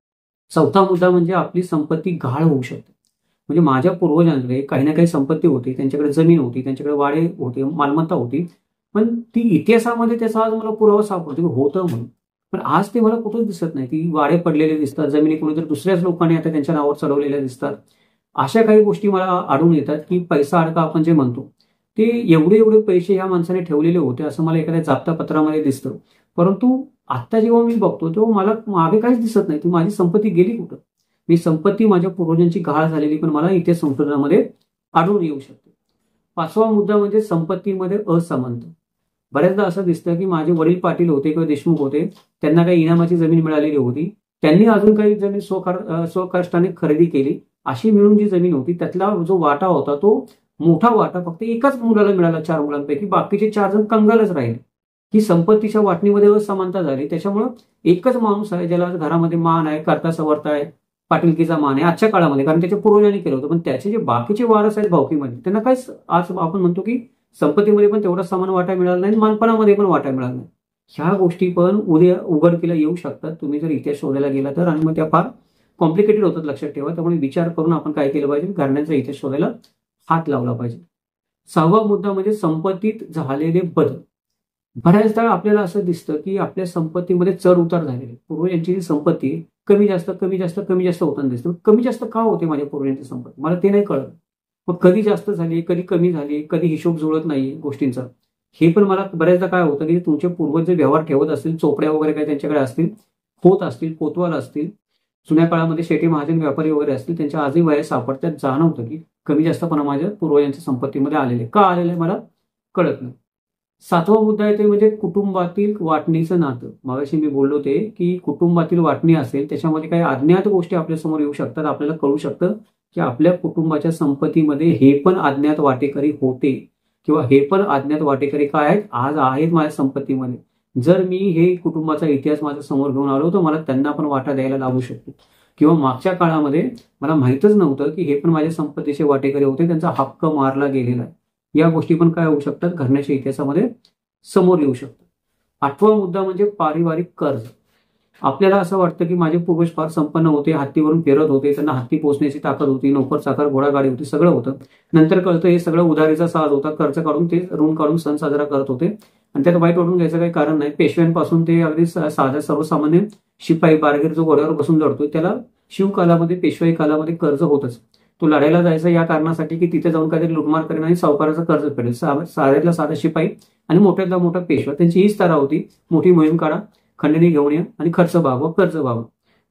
S1: चौथा मुद्दा म्हणजे आपली संपत्ती गहाळ होऊ शकते. म्हणजे माझ्या पूर्वजांकडे काही ना काही संपत्ती होती, त्यांच्याकडे जमीन होती, त्यांच्याकडे वाडे होते, मालमत्ता होती, पण ती इतिहासामध्ये त्याचा आज मला पुरावा सापडतो होतं म्हणून. पण आज ते मला कुठंच दिसत नाही. ती वाडे पडलेले दिसतात, जमिनी कोणीतरी दुसऱ्याच लोकांनी आता त्यांच्या नावावर चढवलेल्या दिसतात. अशा काही गोष्टी मला आढळून येतात की पैसा अडका आपण जे म्हणतो ते एवढे एवढे पैसे ह्या माणसाने ठेवलेले होते असं मला एखाद्या जाप्तापत्रामध्ये दिसतं. परंतु आता जेव्हा मी बघतो तेव्हा मला मागे काहीच दिसत नाही. ती माझी संपत्ती गेली कुठं? मी संपत्ती माझ्या पूर्वजांची गहाळ झालेली पण मला इतिहास संशोधनामध्ये आढळून येऊ शकते. पाचवा मुद्दा म्हणजे संपत्तीमध्ये असमानता. बऱ्याचदा असं दिसतं की माझे वडील पाटील होते किंवा देशमुख होते, त्यांना काही इनामाची जमीन मिळालेली होती, त्यांनी अजून काही जमीन स्वकार स्वकष्टाने खरेदी केली, अशी मिळून जी जमीन होती त्यातला जो वाटा होता तो मोठा वाटा फक्त एकाच मुलाला मिळाला चार मुलांपैकी, बाकीचे चार जण कंगालच राहिले. ही संपत्तीच्या वाटणीमध्ये असमानता झाली. त्याच्यामुळं एकच माणूस आहे ज्याला घरामध्ये मान आहे, करता सवरता आहे, पाटीलकीचा मान आहे आजच्या काळामध्ये, कारण त्याच्या पूर्वजांनी केलं होतं. पण त्याचे जे बाकीचे वारस आहेत भावकीमध्ये त्यांना काय आज आपण म्हणतो की संपत्तीमध्ये पण तेवढा समान वाटा मिळाला नाही, मानपणामध्ये पण वाटा मिळाला नाही. ह्या गोष्टी पण उद्या उघडकीला येऊ शकतात तुम्ही जर इतिहास शोधायला गेला तर, आणि मग त्या फार कॉम्प्लिकेटेड होतात लक्षात ठेवा. त्यामुळे विचार करून आपण काय केलं पाहिजे, घराण्याचा इतिहास शोधायला हात लावला पाहिजे. सहावा मुद्दा म्हणजे संपत्तीत झालेले बदल. बऱ्याचदा आपल्याला असं दिसतं की आपल्या संपत्तीमध्ये चढ उतार झालेले. पूर्वजांची जी संपत्ती कमी जास्त कमी जास्त कमी जास्त होताना दिसतं. कमी जास्त का होते माझ्या पूर्वजांची संपत्ती मला ते नाही कळत. मग कधी जास्त झाली, कधी कमी झाली, कधी हिशोब जुळत नाही गोष्टींचा. हे पण मला बऱ्याचदा काय होतं की तुमचे पूर्वज जे व्यवहार ठेवत असतील, चोपड्या वगैरे काही त्यांच्याकडे असतील, होत असतील, कोतवाल असतील, जुन्या काळामध्ये शेती महाजन व्यापारी वगैरे असतील, त्यांच्या आजही वया सापडतात, जाणवतं की कमी जास्तपणा माझ्या पूर्वजांच्या संपत्तीमध्ये आलेले. का आलेले मला कळत नाही. सातवा मुद्दा आहे ते म्हणजे कुटुंबातील वाटणीचं नातं. मगाशी मी बोललो ते की कुटुंबातील वाटणी असेल त्याच्यामध्ये काही अज्ञात गोष्टी आपल्या समोर येऊ शकतात. आपल्याला कळू शकतं की आपल्या कुटुंबाच्या संपत्तीमध्ये हे पण अज्ञात वाटेकरी होते किंवा हे पण अज्ञात वाटेकरी काय आहेत आज आहेत माझ्या संपत्तीमध्ये. जर मी हे कुटुंबाचा इतिहास माझ्या समोर घेऊन आलो तर मला त्यांना पण वाटा द्यायला लागू शकतो. किंवा मागच्या काळामध्ये मला माहितच नव्हतं की हे पण माझ्या संपत्तीचे वाटेकरी होते, त्यांचा हक्क मारला गेलेला आहे. या गोष्टी पण काय होऊ शकतात, घराण्याच्या इतिहासामध्ये समोर येऊ शकतात. आठवा मुद्दा म्हणजे पारिवारिक कर्ज. आपल्याला असं वाटतं की माझे पूर्वज फार संपन्न होते, हत्तीवरून फिरत होते, त्यांना हत्ती पोचण्याची ताकद होती, नोकर चाकर घोडागाडी होती, सगळं होतं. नंतर कळतं हे सगळं उधारीचा साज होता, कर्ज काढून ते ऋण काढून सण साजरा करत होते आणि त्यात वाईट वाटून घ्यायचं काही कारण नाही. पेशव्यांपासून ते अगदी साध्या सर्वसामान्य शिपाई बारगीर जो घोड्यावर बसून लढतोय त्याला शिवकालामध्ये पेशवाई कालामध्ये कर्ज होतच. तो लढायला जायचा या कारणासाठी की तिथे जाऊन काहीतरी लुटमार करेन आणि सावकाराचं कर्ज फेडेल. साध्यातला साधा शिपाई आणि मोठ्यातला मोठा पेशवा, त्यांची हीच तारा होती, मोठी मोहीम काढा, खंडणी घेऊन या आणि खर्च भागवा, कर्ज भागवा.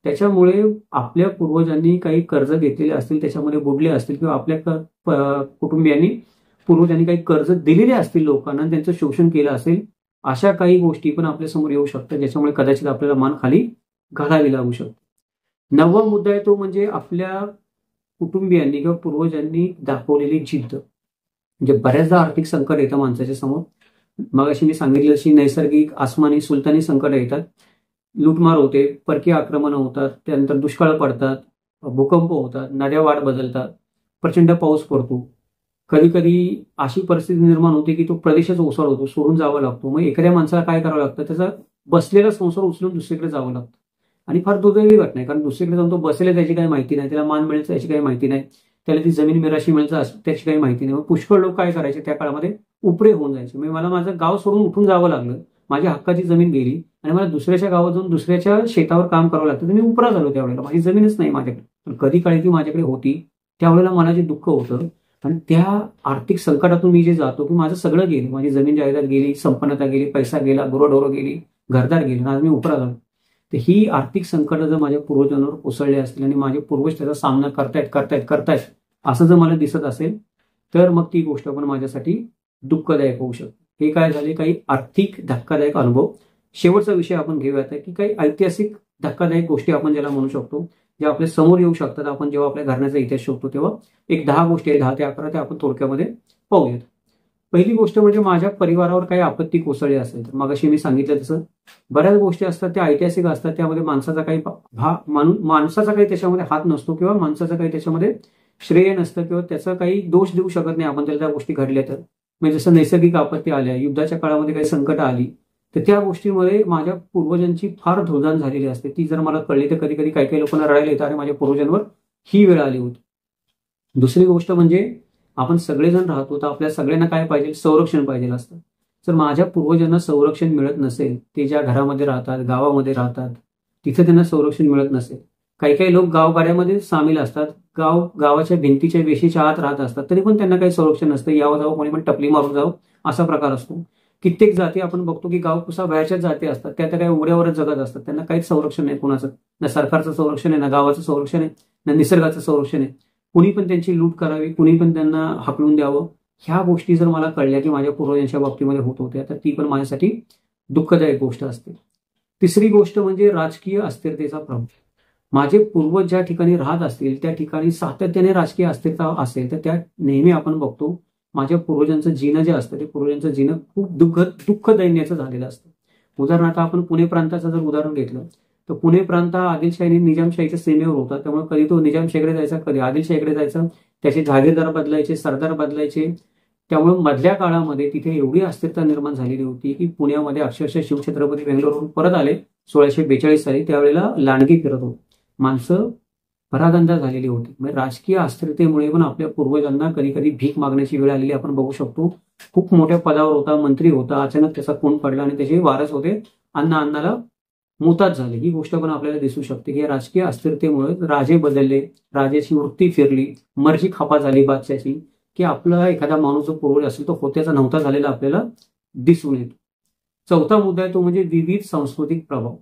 S1: त्याच्यामुळे आपल्या पूर्वजांनी काही कर्ज घेतलेले असतील, त्याच्यामध्ये बुडले असतील, किंवा आपल्या कुटुंबियांनी पूर्वजांनी काही कर्ज दिलेले असतील लोकांना, त्यांचं शोषण केलं असेल, अशा काही गोष्टी पण आपल्या समोर येऊ शकतात, ज्याच्यामुळे कदाचित आपल्याला मान खाली घालावी लागू शकते. नववा मुद्दा आहे तो म्हणजे आपल्या कुटुंबियांनी किंवा पूर्वजांनी दाखवलेली जिद्द. म्हणजे बऱ्याचदा आर्थिक संकट येतं माणसाच्या समोर. मग अशी मी सांगितलं अशी नैसर्गिक आसमानी सुलतानी संकट येतात, लूटमार होते, परकीय आक्रमण होतात, त्यानंतर दुष्काळ पडतात, भूकंप होतात, नद्या वाट बदलतात, प्रचंड पाऊस पडतो. कधी कधी अशी परिस्थिती निर्माण होते की तो प्रदेशच ओसाड होतो, सोडून जावं लागतो. मग एखाद्या माणसाला काय करावं लागतं, त्याचा बसलेला संसार उचलून दुसरीकडे जावं लागतं. आणि फार दुर्दैवी घटना आहे, कारण दुसरीकडे जाऊन तो बसलेला त्याची काही माहिती नाही, त्याला मान मिळायचं याची काही माहिती नाही, त्याला ती जमीन मिराशी मिळायचं त्याची काही माहिती नाही. मग पुष्कळ लोक काय करायचे त्या काळामध्ये, उपरे होऊन जायचे. म्हणजे मला माझं गाव सोडून उठून जावं लागलं, माझ्या हक्काची जमीन गेली आणि मला दुसऱ्याच्या गावात जाऊन दुसऱ्याच्या शेतावर काम करावं लागतं. तर मी उपरा झालो त्यावेळेला, माझी जमीनच नाही माझ्याकडे. पण कधी काळी ती माझ्याकडे होती, त्यावेळेला मला जे दुःख होतं आणि त्या आर्थिक संकटातून मी जे जातो की माझं सगळं गेलं, माझी जमीन जायदाद गेली, संपन्नता गेली, पैसा गेला, गुरंढोरं गेली, घरदार गेली, आज मी उपरा झालो. तर ही आर्थिक संकट जर माझ्या पूर्वजांवर कोसळले असतील आणि माझे पूर्वज त्याचा सामना करतायत करतायत करतायत असं जर मला दिसत असेल, तर मग ती गोष्ट पण माझ्यासाठी दुःखदायक होऊ शकते. हे काय झाले, काही आर्थिक धक्कादायक अनुभव. शेवटचा विषय आपण घेऊयात की काही ऐतिहासिक धक्कादायक गोष्टी आपण ज्याला म्हणू शकतो, ज्या आपल्या समोर येऊ शकतात. आपण जेव्हा आपल्या घराण्याचा इतिहास शोधतो तेव्हा एक दहा गोष्टी आहे, दहा ते अकरा, ते आपण थोडक्यामध्ये पाहूयात. पहिली गोष्ट म्हणजे माझ्या परिवारावर काही आपत्ती कोसळली असेल तर, मगाशी मी सांगितलं तसं बऱ्याच गोष्टी असतात त्या ऐतिहासिक असतात, त्यामध्ये माणसाचा काही भा माणसाचा काही त्याच्यामध्ये हात नसतो, किंवा माणसाचा काही त्याच्यामध्ये श्रेय नसतं, किंवा त्याचा काही दोष देऊ शकत नाही आपण त्याला त्या गोष्टी घडल्या तर. म्हणजे जसं नैसर्गिक आपत्ती आल्या, युद्धाच्या काळामध्ये काही संकट आली, तर त्या गोष्टीमध्ये माझ्या पूर्वजांची फार धुळदाण झालेली असते. ती जर मला कळली तर कधी कधी काही काही लोकांना रडायला येतं, आणि माझ्या पूर्वजांवर ही वेळ आली होती. दुसरी गोष्ट म्हणजे आपण सगळेजण राहतो तर आपल्या सगळ्यांना काय पाहिजे, संरक्षण पाहिजे असतं. जर माझ्या पूर्वजांना संरक्षण मिळत नसेल, ते ज्या घरामध्ये राहतात, गावामध्ये राहतात, तिथे त्यांना संरक्षण मिळत नसेल, काही काही लोक गावगाड्यामध्ये सामील असतात, गाव गावाच्या भिंतीच्या वेशीच्या आत राहत असतात, तरी पण त्यांना काही संरक्षण नसतं, यावं जावं कोणी पण टपली मारून जावं असा प्रकार असतो. कित्येक जाती आपण बघतो की गावकुसा बाहेरच्याच जाती असतात, त्या त्या काही उघड्यावरच जगत असतात, त्यांना काहीच संरक्षण नाही कोणाचं, ना सरकारचं संरक्षण आहे, ना गावाचं संरक्षण आहे, ना निसर्गाचं संरक्षण आहे. कुणी पण त्यांची लूट करावी, कुणी पण त्यांना हाकलून द्यावं. ह्या गोष्टी जर मला कळल्या की माझ्या पूर्वजांच्या बाबतीमध्ये होत होत्या, तर ती पण माझ्यासाठी दुःखदायक गोष्ट असते. तिसरी गोष्ट म्हणजे राजकीय अस्थिरतेचा प्रभाव. माझे पूर्वज ज्या ठिकाणी राहत असतील त्या ठिकाणी सातत्याने राजकीय अस्थिरता असेल, तर त्या नेहमी आपण बघतो माझ्या पूर्वजांचं जीणं जे असतं ते पूर्वजांचं जीणं खूप दुःख दुःख दैन्याचं झालेलं असतं. उदाहरणार्थ आपण पुणे प्रांताचं जर उदाहरण घेतलं तर पुणे प्रांत हा आदिलशाही निजामशाहीच्या सीमेवर होता, त्यामुळे कधी तो निजामशाहीकडे जायचा, कधी आदिलशाहीकडे जायचा, त्याचे जहागीरदार बदलायचे, सरदार बदलायचे. त्यामुळे मधल्या काळामध्ये तिथे एवढी अस्थिरता निर्माण झालेली होती की पुण्यामध्ये अक्षरशः शिवछत्रपती बेंगलोरवरून परत आले सोळाशे बेचाळीस साली, त्यावेळेला लांडगी फिरत होती, माणसं परागंदा झालेली होती. म्हणजे राजकीय अस्थिरतेमुळे पण आपल्या पूर्वजांना कधी कधी भीक मागण्याची वेळ आलेली आपण बघू शकतो. खूप मोठ्या पदावर होता, मंत्री होता, अचानक त्याचा खून पडला आणि त्याचे वारस होते अन्न अन्नाला मोताज झाले. ही गोष्ट पण आपल्याला दिसू शकते की राजकीय अस्थिरतेमुळे राजे बदलले, राजाची वृत्ती फिरली, मर्जी खपा झाली बादशाची, की आपला एखादा माणूस जो पूर्वज असेल तो होत्याचा नव्हता झालेला आपल्याला दिसून येतो. चौथा मुद्दा आहे तो म्हणजे विविध सांस्कृतिक प्रभाव.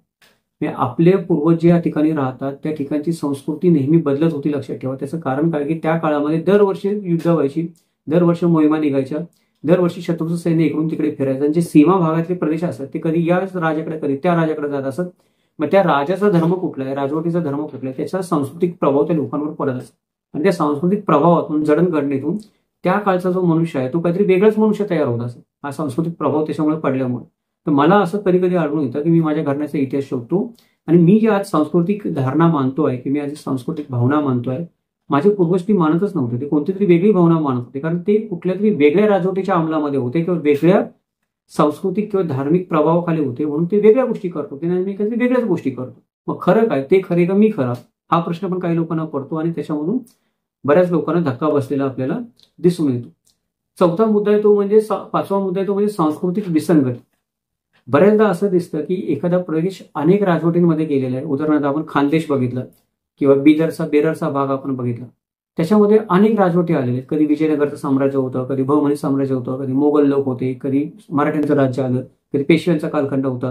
S1: आपले पूर्वज ज्या ठिकाणी राहतात त्या ठिकाणची संस्कृती नेहमी बदलत होती, लक्षात ठेवा. त्याचं कारण काय की त्या काळामध्ये दरवर्षी युद्ध व्हायची, दरवर्षी मोहिमा निघायच्या, दरवर्षी शत्रूचं सैन्य इकडून तिकडे फिरायचं, आणि जे सीमा भागातले प्रदेश असतात ते कधी या राजाकडे कधी त्या राजाकडे जात असत. मग त्या राजाचा धर्म कुठला आहे, राजवटीचा धर्म कुठला आहे, त्याचा सांस्कृतिक प्रभाव त्या लोकांवर पडत असतो. आणि त्या सांस्कृतिक प्रभावातून जडणघडणीतून त्या काळचा जो मनुष्य आहे तो काहीतरी वेगळाच मनुष्य तयार होत असेल, हा सांस्कृतिक प्रभाव त्याच्यामुळे पडल्यामुळे. तर मला असं कधी कधी आढळून येतं की मी माझ्या घराण्याचा इतिहास शोधतो आणि मी जे आज सांस्कृतिक धारणा मानतोय, की मी आज सांस्कृतिक भावना मानतोय, माझे पूर्वज ती मानतच नव्हते, ते कोणती तरी वेगळी भावना मानत होते, कारण ते कुठल्या तरी वेगळ्या राजवटीच्या अंमलामध्ये होते किंवा वेगळ्या सांस्कृतिक किंवा धार्मिक प्रभावाखाली होते, म्हणून ते वेगळ्या गोष्टी करत होते आणि मी काहीतरी वेगळ्याच गोष्टी करतो. मग खरं काय, ते खरे का मी खरा, हा प्रश्न पण काही लोकांना पडतो आणि त्याच्यामधून बऱ्याच लोकांना धक्का बसलेला आपल्याला दिसून येतो. चौथा मुद्दा आहे तो म्हणजे पाचवा मुद्दा आहे तो म्हणजे सांस्कृतिक विसंगती. बऱ्याचदा असं दिसतं की एखादा प्रदेश अनेक राजवटींमध्ये गेलेला आहे. उदाहरणार्थ आपण खानदेश बघितलं किंवा बिदरचा बेररचा भाग आपण बघितला, त्याच्यामध्ये अनेक राजवटी आलेले आहेत. कधी विजयनगरचं साम्राज्य होतं, कधी बहमनी साम्राज्य होतं, कधी मोगल लोक होते, कधी मराठ्यांचं राज्य आलं, कधी पेशव्यांचा कालखंड होता.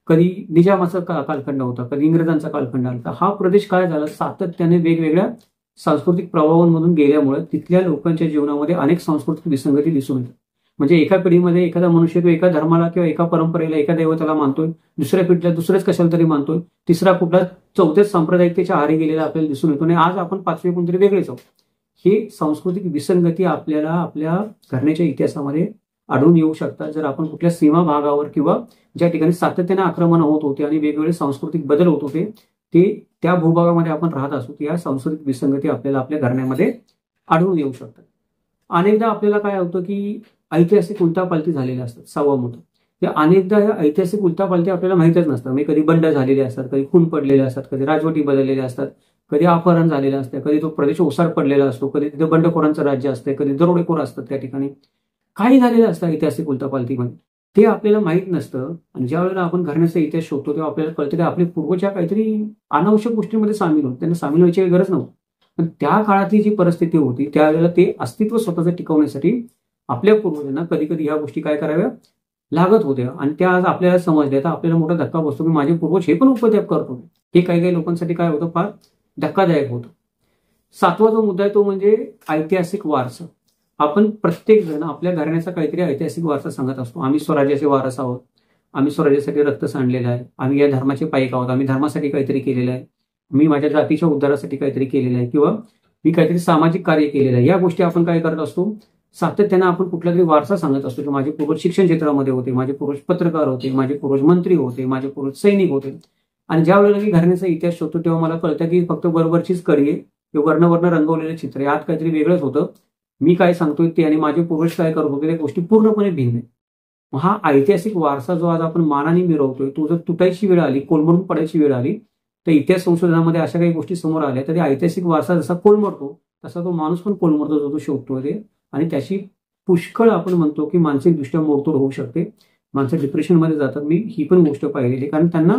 S1: कधी निजामाचा कालखंड होता, कधी इंग्रजांचा कालखंड आला. हा प्रदेश काय झाला, सातत्याने वेगवेगळ्या सांस्कृतिक प्रभावांमधून गेल्यामुळे तिथल्या लोकांच्या जीवनामध्ये अनेक सांस्कृतिक विसंगती दिसून येतात. म्हणजे एका पिढीमध्ये एखादा मनुष्य तो एका धर्माला किंवा एका परंपरेला, एका देवताला मानतोय, दुसऱ्या पिढीला दुसऱ्याच कशाला तरी मानतोय, तिसरा कुठला चौथ्याच सांप्रदायिकतेच्या आहारी गेलेला आपल्याला दिसून येतो आणि आज आपण पाचवे कोणतरी वेगळेच आहोत. ही सांस्कृतिक विसंगती आपल्याला आपल्या घराण्याच्या इतिहासामध्ये आढळून येऊ शकतात जर आपण कुठल्या सीमा भागावर किंवा ज्या ठिकाणी सातत्याने आक्रमण होत होते आणि वेगवेगळे सांस्कृतिक बदल होत होते ते त्या भूभागामध्ये आपण राहत असू, या सांस्कृतिक विसंगती आपल्याला आपल्या घराण्यामध्ये आढळून येऊ शकतात. अनेकदा आपल्याला काय होतं की ऐतिहासिक उलटापालटी झालेल्या असतात. सहावा मुद्दा, त्या अनेकदा या ऐतिहासिक उलटापालटी आपल्याला माहितच नसतात. म्हणजे कधी बंड झालेले असतात, कधी खून पडलेले असतात, कधी राजवटी बदललेल्या असतात, कधी अपहरण झालेलं असतं, कधी तो प्रदेश ओसाड पडलेला असतो, कधी तिथे बंडखोरांचं राज्य असतं, कधी दरोडेखोर असतात त्या ठिकाणी. काही झालेलं असतं ऐतिहासिक उलटापालटीमध्ये, ते आपल्याला माहित नसतं. आणि ज्या वेळेला आपण घराण्याचा इतिहास शोधतो तेव्हा आपल्याला कळतं की आपले पूर्वज काहीतरी अनावश्यक गोष्टींमध्ये सामील होते, त्यांना सामील व्हायची गरज नव्हती. पण त्या काळातली जी परिस्थिती होती त्यावेळेला ते अस्तित्व स्वतःचं टिकवण्यासाठी आपल्या पूर्वजांना कधी कधी ह्या गोष्टी काय कराव्या लागत होत्या आणि त्या आज आपल्याला समजल्या. तर आपल्याला मोठा धक्का बसतो की माझे पूर्वज हे पण उपद्व्याप करतो. हे काही काही लोकांसाठी काय होतं, फार धक्कादायक होतं. सातवा जो मुद्दा आहे तो म्हणजे ऐतिहासिक वारसा. आपण प्रत्येक जण आपल्या घराण्याचा काहीतरी ऐतिहासिक वारसा सांगत असतो. आम्ही स्वराज्याचे वारस आहोत, आम्ही स्वराज्यासाठी रक्त सांडलेलं आहे, आम्ही या धर्माचे पाईक आहोत, आम्ही धर्मासाठी काहीतरी केलेलं आहे, मी माझ्या जातीच्या उद्धारासाठी काहीतरी केलेलं आहे किंवा मी काहीतरी सामाजिक कार्य केलेलं आहे. या गोष्टी आपण काय करत असतो, सातत्यानं आपण कुठला तरी वारसा सांगत असतो की माझे पूर्वज शिक्षण क्षेत्रामध्ये होते, माझे पूर्वज पत्रकार होते, माझे पूर्वज मंत्री होते, माझे पूर्वज सैनिक होते. आणि ज्या वेळेला मी घराण्याचा इतिहास शोधतो तेव्हा मला कळतं की फक्त बरोबरचीच कडी आहे, वर्णवर्ण रंगवलेलं चित्र आहे, आत काहीतरी वेगळंच होतं. मी काय सांगतोय ते आणि माझे पूर्वज काय करत होते त्या गोष्टी पूर्णपणे भिन्न आहे. हा ऐतिहासिक वारसा जो आज आपण मानाने मिरवतोय तो जर तुटायची वेळ आली, कोलमडून पडायची वेळ आली तर इतिहास संशोधनामध्ये अशा काही गोष्टी समोर आल्या तर ऐतिहासिक वारसा जसा कोलमडतो तसा तो माणूस पण कोलमडतो जो तो शोधतोय ते. आणि त्याची पुष्कळ आपण म्हणतो की मानसिकदृष्ट्या मोडतोड होऊ शकते, माणसं डिप्रेशनमध्ये जातात. मी ही पण गोष्ट पाहिलेली, कारण त्यांना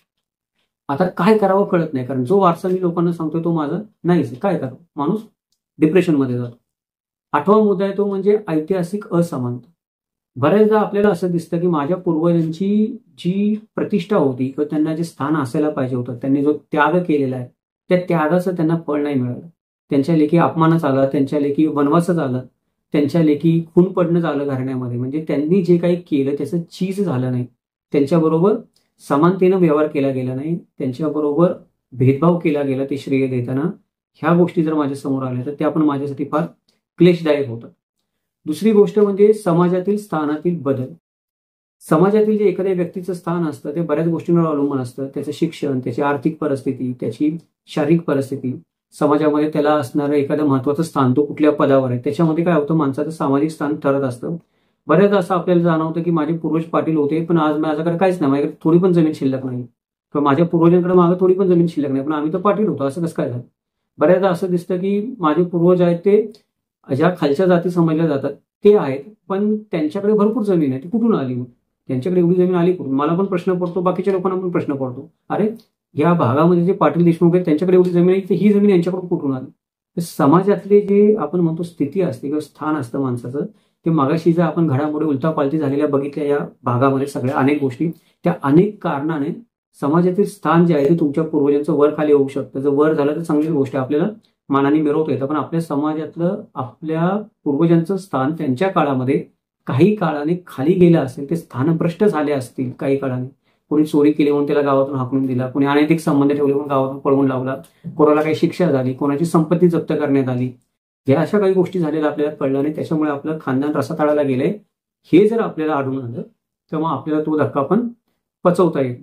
S1: आता काय करावं कळत नाही. कारण जो वारसा मी लोकांना सांगतोय तो माझा नाहीच, काय करावं, माणूस डिप्रेशनमध्ये जातो. आठवा मुद्दा आहे तो म्हणजे ऐतिहासिक असमानता. बऱ्याचदा आपल्याला असं दिसतं की माझ्या पूर्वजांची जी प्रतिष्ठा होती किंवा त्यांना जे स्थान असायला पाहिजे होतं, त्यांनी जो त्याग केलेला आहे त्या त्यागाचं त्यांना फळ नाही मिळालं. त्यांच्या लेखी अपमानच आला, त्यांच्या लेखी वनवासच आलं, त्यांच्या लेखी खून पडणं झालं घराण्यामध्ये. म्हणजे त्यांनी जे काही केलं त्याचं चीज झालं नाही, त्यांच्याबरोबर समानतेनं व्यवहार केला गेला नाही, त्यांच्याबरोबर भेदभाव केला गेला ते श्रेय देताना. ह्या गोष्टी जर माझ्या समोर आल्या तर त्या पण माझ्यासाठी फार क्लेशदायक होतं. दुसरी गोष्ट म्हणजे समाजातील स्थानातील बदल. समाजातील जे एखाद्या व्यक्तीचं स्थान असतं ते बऱ्याच गोष्टींवर अवलंबून असतं. त्याचं शिक्षण, त्याची आर्थिक परिस्थिती, त्याची शारीरिक परिस्थिती, समाजामध्ये त्याला असणारं एखादं महत्वाचं स्थान, तो कुठल्या पदावर आहे, त्याच्यामध्ये काय होतं माणसाचं सामाजिक स्थान ठरत असतं. बऱ्याचदा असं आपल्याला जाणवतं की माझे पूर्वज पाटील होते पण आज माझ्याकडे काहीच नाही, माझ्याकडे थोडी पण जमीन शिल्लक नाही, किंवा माझ्या पूर्वजांकडे मागे थोडी पण जमीन शिल्लक नाही पण आम्ही तर पाटील होतो, असं कसं काय झालं. बऱ्याचदा असं दिसतं की माझे पूर्वज आहेत ते ज्या खालच्या जाती समजल्या जातात ते आहेत पण त्यांच्याकडे भरपूर जमीन आहे, ती कुठून आली, मग त्यांच्याकडे एवढी जमीन आली कुठून. मला पण प्रश्न पडतो, बाकीच्या लोकांना पण प्रश्न पडतो, अरे या भागामध्ये जे पाटील देशमुख आहेत त्यांच्याकडे एवढी जमीन आहे तर ही जमीन यांच्याकडून कुठून आली. तर समाजातले जे आपण म्हणतो स्थिती असते किंवा स्थान असतं माणसाचं, ते मागाशी जर आपण घडामोडी उलटापालटी झालेल्या बघितल्या या भागामध्ये सगळ्या अनेक गोष्टी, त्या अनेक कारणाने समाजातील स्थान जे आहे ते तुमच्या पूर्वजांचं वर खाली होऊ शकतं. जर वर झालं तर चांगली गोष्ट आहे, आपल्याला मानाने मिरवता येतं. पण आपल्या समाजातलं आपल्या पूर्वजांचं स्थान त्यांच्या काळामध्ये काही काळाने खाली गेलं असेल, ते स्थानभ्रष्ट झाले असतील काही काळाने. कोणी चोरी केली म्हणून त्याला गावातून हाकलून दिला, कोणी अनैतिक संबंध ठेवले म्हणून गावातून पळवून लावला, कोणाला काही शिक्षा झाली, कोणाची संपत्ती जप्त करण्यात आली. या अशा काही गोष्टी झालेल्या आपल्याला कळलं नाही, त्याच्यामुळे आपलं खानदान रसातळाला गेलंय. हे जर आपल्याला आढळून आलं तेव्हा आपल्याला तो धक्का पण पचवता येईल.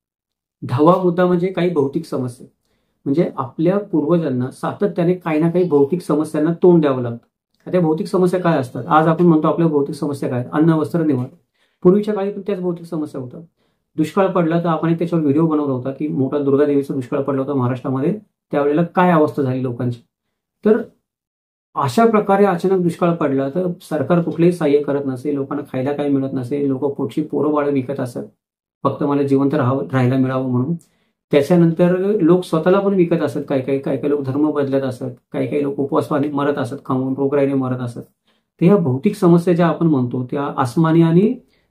S1: दहावा मुद्दा म्हणजे काही भौतिक समस्या. म्हणजे आपल्या पूर्वजांना सातत्याने काही ना काही भौतिक समस्यांना तोंड द्यावं लागतं. त्या भौतिक समस्या काय असतात, आज आपण म्हणतो आपल्या भौतिक समस्या काय, अन्न वस्त्र निवारा. पूर्वीच्या काळी पण त्याच भौतिक समस्या होतात. दुष्काळ पडला तर आपण त्याच्यावर व्हिडिओ बनवला होता की मोठा दुर्गादेवीचा दुष्काळ पडला होता महाराष्ट्रामध्ये, त्यावेळेला काय अवस्था झाली लोकांची. तर अशा प्रकारे अचानक दुष्काळ पडला तर सरकार कुठलेही सहाय्य करत नसेल, लोकांना खायला काही मिळत नसेल, लोक पोटची पोरं बाळ विकत असत फक्त मला जिवंत राहावं राहायला मिळावं म्हणून. त्याच्यानंतर लोक स्वतःला पण विकत असत, काही काही काही काही लोक धर्म बदलत असत, काही काही लोक उपवासवाने मरत असत, खाऊन रोगराईने मरत असत. तर या भौतिक समस्या ज्या आपण म्हणतो त्या आसमानी आणि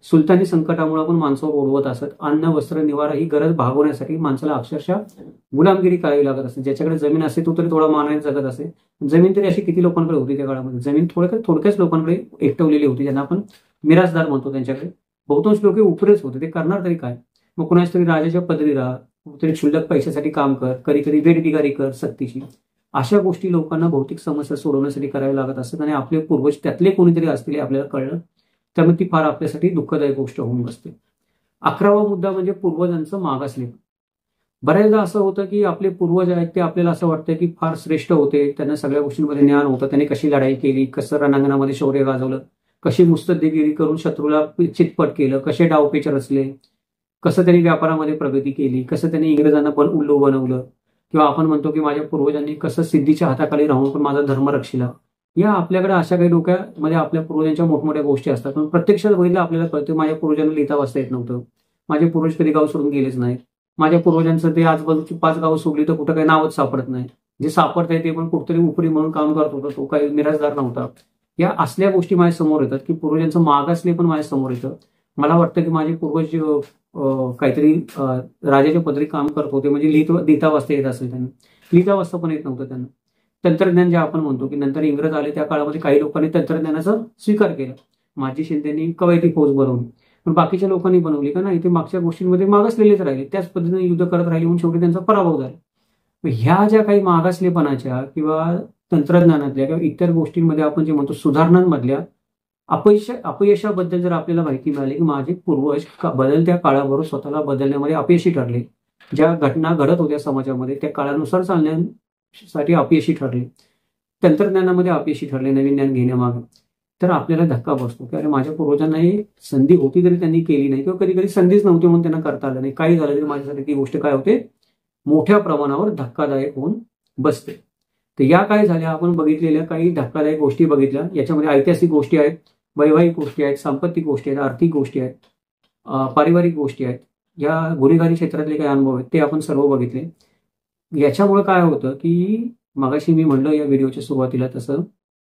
S1: सुलतानी संकटामुळे पण माणसावर ओढवत असत. अन्न वस्त्र निवारा ही गरज भागवण्यासाठी माणसाला अक्षरशः गुलामगिरी करावी लागत असते. ज्याच्याकडे जमीन असते तो तरी थोडा मानाने जगत असे. जमीन तरी अशी किती लोकांकडे होती त्या काळामध्ये. जमीन थोडक्यात थोडक्याच लोकांकडे एकटवलेली होती, ज्यांना आपण मिरासदार म्हणतो. त्यांच्याकडे बहुतांश लोक उपरेच होते. ते करणार तरी काय. मग कुणाच तरी राजाच्या पदरी राहा, तरी क्षुल्लक पैशासाठी काम कर, कधी कधी वेठबिगारी कर सक्तीची. अशा गोष्टी लोकांना भौतिक समस्या सोडवण्यासाठी कराव्या लागत असतात. आणि आपले पूर्वज त्यातले कोणीतरी असतील आपल्याला कळलं, त्यामुळे ती फार आपल्यासाठी दुःखदायक गोष्ट होऊन बसते. अकरावा मुद्दा म्हणजे पूर्वजांचं मागासलेपण. बऱ्याचदा असं होतं की आपले पूर्वज आहेत ते आपल्याला असं वाटतं की फार श्रेष्ठ होते, त्यांना सगळ्या गोष्टींमध्ये ज्ञान होतं, त्यांनी कशी लढाई केली, कसं रणांगणामध्ये शौर्य गाजवलं, कशी मुत्सद्देगिरी करून शत्रूला चितपट केलं, कसे डावपेच रचले, कसं त्यांनी व्यापारामध्ये प्रगती केली, कसं त्यांनी इंग्रजांना पण उल्लू बनवलं. किंवा आपण म्हणतो की माझ्या पूर्वजांनी कसं सिद्धीच्या हाताखाली राहून पण माझा धर्म रक्षिला. या आपल्याकडे अशा काही डोक्यामध्ये आपल्या पूर्वजांच्या मोठमोठ्या गोष्टी असतात, पण प्रत्यक्षात बघितलं आपल्याला कळतं माझ्या पूर्वजांना लिहिता वाचता येत नव्हतं, माझे पूर्वज कधी गाव सोडून गेलेच नाहीत, माझ्या पूर्वजांचं ते आजूबाजूची पाच गावं सोडली तर कुठं काही नावच सापडत नाही, जे सापडत आहे ते पण कुठतरी उपरी म्हणून काम करत होतं, तो काही मिराजदार नव्हता. या असल्या गोष्टी माझ्या समोर येतात की पूर्वजांचं मागासले पण माझ्या समोर येतं. मला वाटतं की माझे पूर्वज काहीतरी राजाच्या पदरी काम करत होते, म्हणजे लिहित लिहिता वाचता येत असेल त्यांना. लिहिता वाचता पण येत नव्हतं त्यांना. तंत्रज्ञान जे आपण म्हणतो की नंतर इंग्रज आले त्या काळामध्ये काही लोकांनी तंत्रज्ञानाचा स्वीकार केला. माझी शिंदेनी कवयती फौज बनवली, पण बाकीच्या लोकांनी बनवली का नाही, ते मागच्या गोष्टींमध्ये मागासलेलेच राहिले, त्याच पद्धतीने युद्ध करत राहिले, म्हणून शेवटी त्यांचा पराभव झाला. ह्या ज्या काही मागासलेपणाच्या किंवा तंत्रज्ञानातल्या किंवा इतर गोष्टींमध्ये आपण जे म्हणतो सुधारणांमधल्या अपयश अपयशाबद्दल जर आपल्याला माहिती मिळाली की माझे पूर्वज बदलत्या काळाबरोबर स्वतःला बदलण्यामध्ये अपयशी ठरले, ज्या घटना घडत होत्या समाजामध्ये त्या काळानुसार चालण्यासाठी अपयशी ठरले, तंत्रज्ञानामध्ये अपयशी ठरले नवीन ज्ञान घेण्यामागे, तर आपल्याला धक्का बसतो की अरे माझ्या पूर्वजांना ही संधी होती तरी त्यांनी केली नाही, किंवा कधी कधी संधीच नव्हती म्हणून त्यांना करता आलं नाही. काही झालं तरी माझ्यासाठी ती गोष्ट काय होते, मोठ्या प्रमाणावर धक्कादायक होऊन बसते. तर या काय झाल्या आपण बघितलेल्या काही धक्कादायक गोष्टी बघितल्या. याच्यामध्ये ऐतिहासिक गोष्टी आहेत, वैवाहिक गोष्टी आहेत, सांपत्तिक गोष्टी आहेत, आर्थिक गोष्टी आहेत, पारिवारिक गोष्टी आहेत, या गुन्हेगारी क्षेत्रातले काही अनुभव आहेत ते आपण सर्व बघितले. याच्यामुळे काय होतं की मगाशी मी म्हणलं या व्हिडिओच्या सुरुवातीला तसं,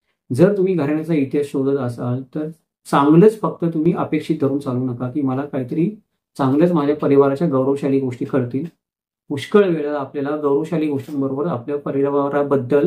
S1: जर तुम्ही घराण्याचा इतिहास शोधत असाल तर चांगलंच फक्त तुम्ही अपेक्षित धरून चालू नका की मला काहीतरी चांगलंच माझ्या परिवाराच्या गौरवशाली गोष्टी कळतील. पुष्कळ वेळा आपल्याला गौरवशाली गोष्टींबरोबर आपल्या परिवाराबद्दल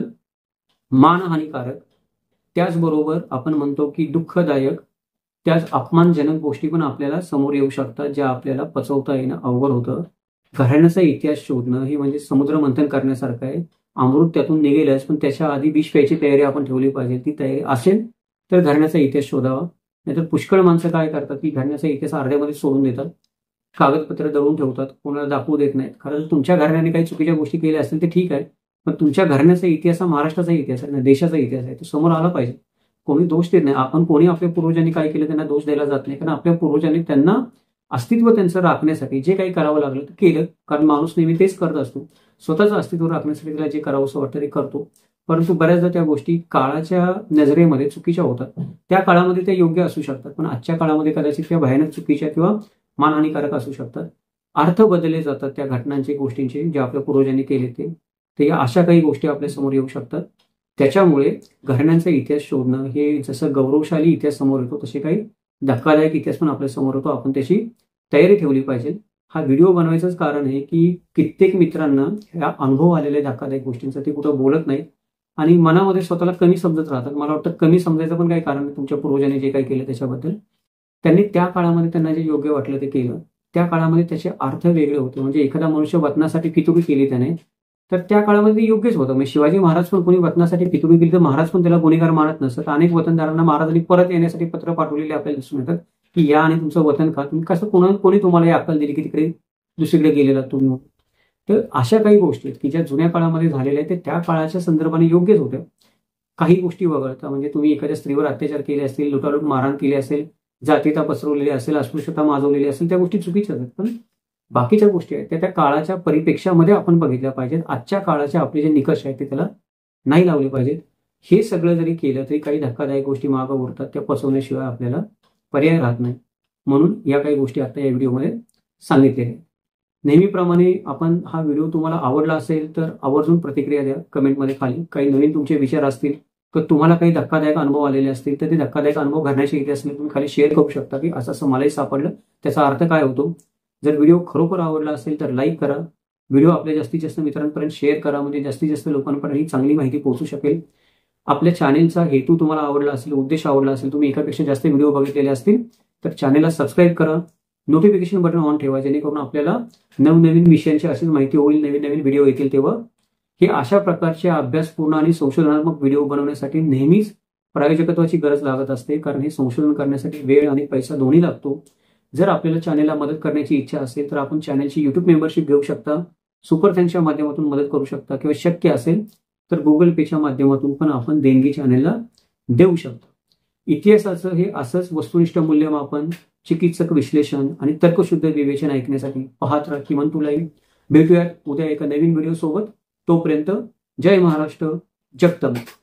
S1: मानहानिकारक, त्याचबरोबर आपण म्हणतो की दुःखदायक, त्याच अपमानजनक गोष्टी पण आपल्याला समोर येऊ शकतात, ज्या आपल्याला पचवता येणं अवघड होतं. घराण्याचा इतिहास शोधणं हे म्हणजे समुद्र मंथन करण्यासारखं आहे. अमृत त्यातून निघेलच, पण त्याच्या आधी विष प्यायची तयारी आपण ठेवली पाहिजे. ती तयारी असेल तर घराण्याचा इतिहास शोधावा. नाहीतर पुष्कळ माणसं काय करतात की घराण्याचा इतिहास अर्ध्यामध्ये सोडून देतात, कागदपत्र दळून ठेवतात, कोणाला दाखवू देत नाहीत. कारण तुमच्या घराण्याने काही चुकीच्या गोष्टी केल्या असतील ते ठीक आहे, पण तुमच्या घराण्याचा इतिहास हा महाराष्ट्राचा इतिहास आहे ना, देशाचा इतिहास आहे, तो समोर आला पाहिजे. कोणी दोष देत नाही. आपण कोणी आपल्या पूर्वजांनी काय केलं त्यांना दोष द्यायला जात नाही, कारण आपल्या पूर्वजांनी त्यांना अस्तित्व त्यांचं राखण्यासाठी जे काही करावं लागलं ते केलं. कारण माणूस नेहमी तेच करत असतो, स्वतःचं अस्तित्व राखण्यासाठी त्याला जे करावं असं वाटतं ते करतो. परंतु बऱ्याचदा त्या गोष्टी काळाच्या नजरेमध्ये चुकीच्या होतात. त्या काळामध्ये त्या योग्य असू शकतात, पण आजच्या काळामध्ये कदाचित त्या भयानक चुकीच्या किंवा मानहानिकारक असू शकतात. अर्थ बदलले जातात त्या घटनांचे, गोष्टींचे, जे आपल्या पूर्वजांनी केले ते. तर या अशा काही गोष्टी आपल्या समोर येऊ शकतात. त्याच्यामुळे घराण्यांचा इतिहास शोधणं हे जसं गौरवशाली इतिहास समोर येतो, तसे काही धक्कादायक इतिहास पण आपल्या समोर येतो. आपण त्याची तयारी ठेवली पाहिजे. हा व्हिडिओ बनवायचंच कारण आहे की कित्येक मित्रांना ह्या अनुभव आलेल्या धक्कादायक गोष्टींचा ते कुठं बोलत नाहीत आणि मनामध्ये स्वतःला कमी समजत राहतात. मला वाटतं कमी समजायचं पण काही कारण नाही. तुमच्या पूर्वजांनी जे काही केलं त्याच्याबद्दल, त्यांनी त्या काळामध्ये त्यांना जे योग्य वाटलं ते केलं. त्या काळामध्ये त्याचे अर्थ वेगळे होते. म्हणजे एखादा मनुष्य वतनासाठी फितुरी केली त्याने, तर त्या काळामध्ये ते योग्यच होतं. म्हणजे शिवाजी महाराज पण कोणी वतनासाठी फितुरी केली तर महाराज पण त्याला गुन्हेगार मानत नसतात. अनेक वतनदारांना महाराजांनी परत येण्यासाठी पत्र पाठवलेले आपल्याला दिसून येतात की या आणि तुमचं वतन खा. तुम्ही कसं कोणा कोणी तुम्हाला अक्कल दिली की तिकडे दुसरीकडे गेलेला तुम्ही. तर अशा काही गोष्टी आहेत की ज्या जुन्या काळामध्ये झालेल्या आहेत, ते त्या काळाच्या संदर्भाने योग्यच होत्या. काही गोष्टी वगळता, म्हणजे तुम्ही एखाद्या स्त्रीवर अत्याचार केले असतील, लुटालूट मारहाण केली असेल, जातीता पसरवलेली असेल, अस्पृश्यता माजवलेली असेल, त्या गोष्टी चुकीच्या आहेत. पण बाकीच्या गोष्टी आहेत त्या त्या काळाच्या परिप्रेक्षामध्ये आपण बघितल्या पाहिजेत. आजच्या काळाचे आपले जे निकष आहेत ते त्याला नाही लावले पाहिजेत. हे सगळं जरी केलं तरी काही धक्कादायक गोष्टी मागं उरतात, त्या पसवण्याशिवाय आपल्याला पर्याय राहत नाही. म्हणून या काही गोष्टी आता या व्हिडिओमध्ये सांगितलेल्या आहेत. नेहमीप्रमाणे आपण हा व्हिडिओ तुम्हाला आवडला असेल तर आवर्जून प्रतिक्रिया द्या कमेंटमध्ये खाली. काही नवीन तुमचे विचार असतील, तर तुम्हाला काही धक्कादायक अनुभव आलेले असतील तर ते धक्कादायक अनुभव घडण्याचे इतिहास तुम्ही खाली शेअर करू शकता की असं असं मलाही सापडलं, त्याचा अर्थ काय होतो. जर व्हिडिओ खरोखर आवडला असेल तर लाईक करा, व्हिडिओ आपल्या जास्तीत जास्त मित्रांपर्यंत शेअर करा, म्हणजे जास्तीत जास्त लोकांपर्यंत ही चांगली माहिती पोहोचू शकेल. आपल्या चॅनेलचा हेतू तुम्हाला आवडला असेल, उद्देश आवडला असेल, तुम्ही एकापेक्षा जास्त व्हिडिओ बघितलेले असतील तर चॅनेलला सबस्क्राईब करा, नोटिफिकेशन बटन ऑन ठेवा, जेणेकरून आपल्याला नवनवीन विषयांची अशीच माहिती होईल, नवीन नवीन व्हिडिओ येतील तेव्हा. हे अशा प्रकारचे अभ्यासपूर्ण आणि संशोधनात्मक व्हिडिओ बनवण्यासाठी नेहमीच प्रायोजकत्वाची गरज लागत असते, कारण हे संशोधन करण्यासाठी वेळ आणि पैसा दोन्ही लागतो. जर आपल्याला चॅनेलला मदत करण्याची इच्छा असेल तर आपण चॅनेलची युट्यूब मेंबरशिप घेऊ शकता, सुपर थँक्सच्या माध्यमातून मदत करू शकता, किंवा शक्य असेल तर गुगल पेच्या माध्यमातून पण आपण देणगी चॅनेलला देऊ शकतो. इतिहासाचं हे असंच वस्तुनिष्ठ मूल्यमापन, चिकित्सक विश्लेषण आणि तर्कशुद्ध विवेचन ऐकण्यासाठी पाहत राहा किमान तू लाईव्ह. भेटूयात उद्या एका नवीन व्हिडिओ सोबत. तोपर्यंत जय महाराष्ट्र, जगतम.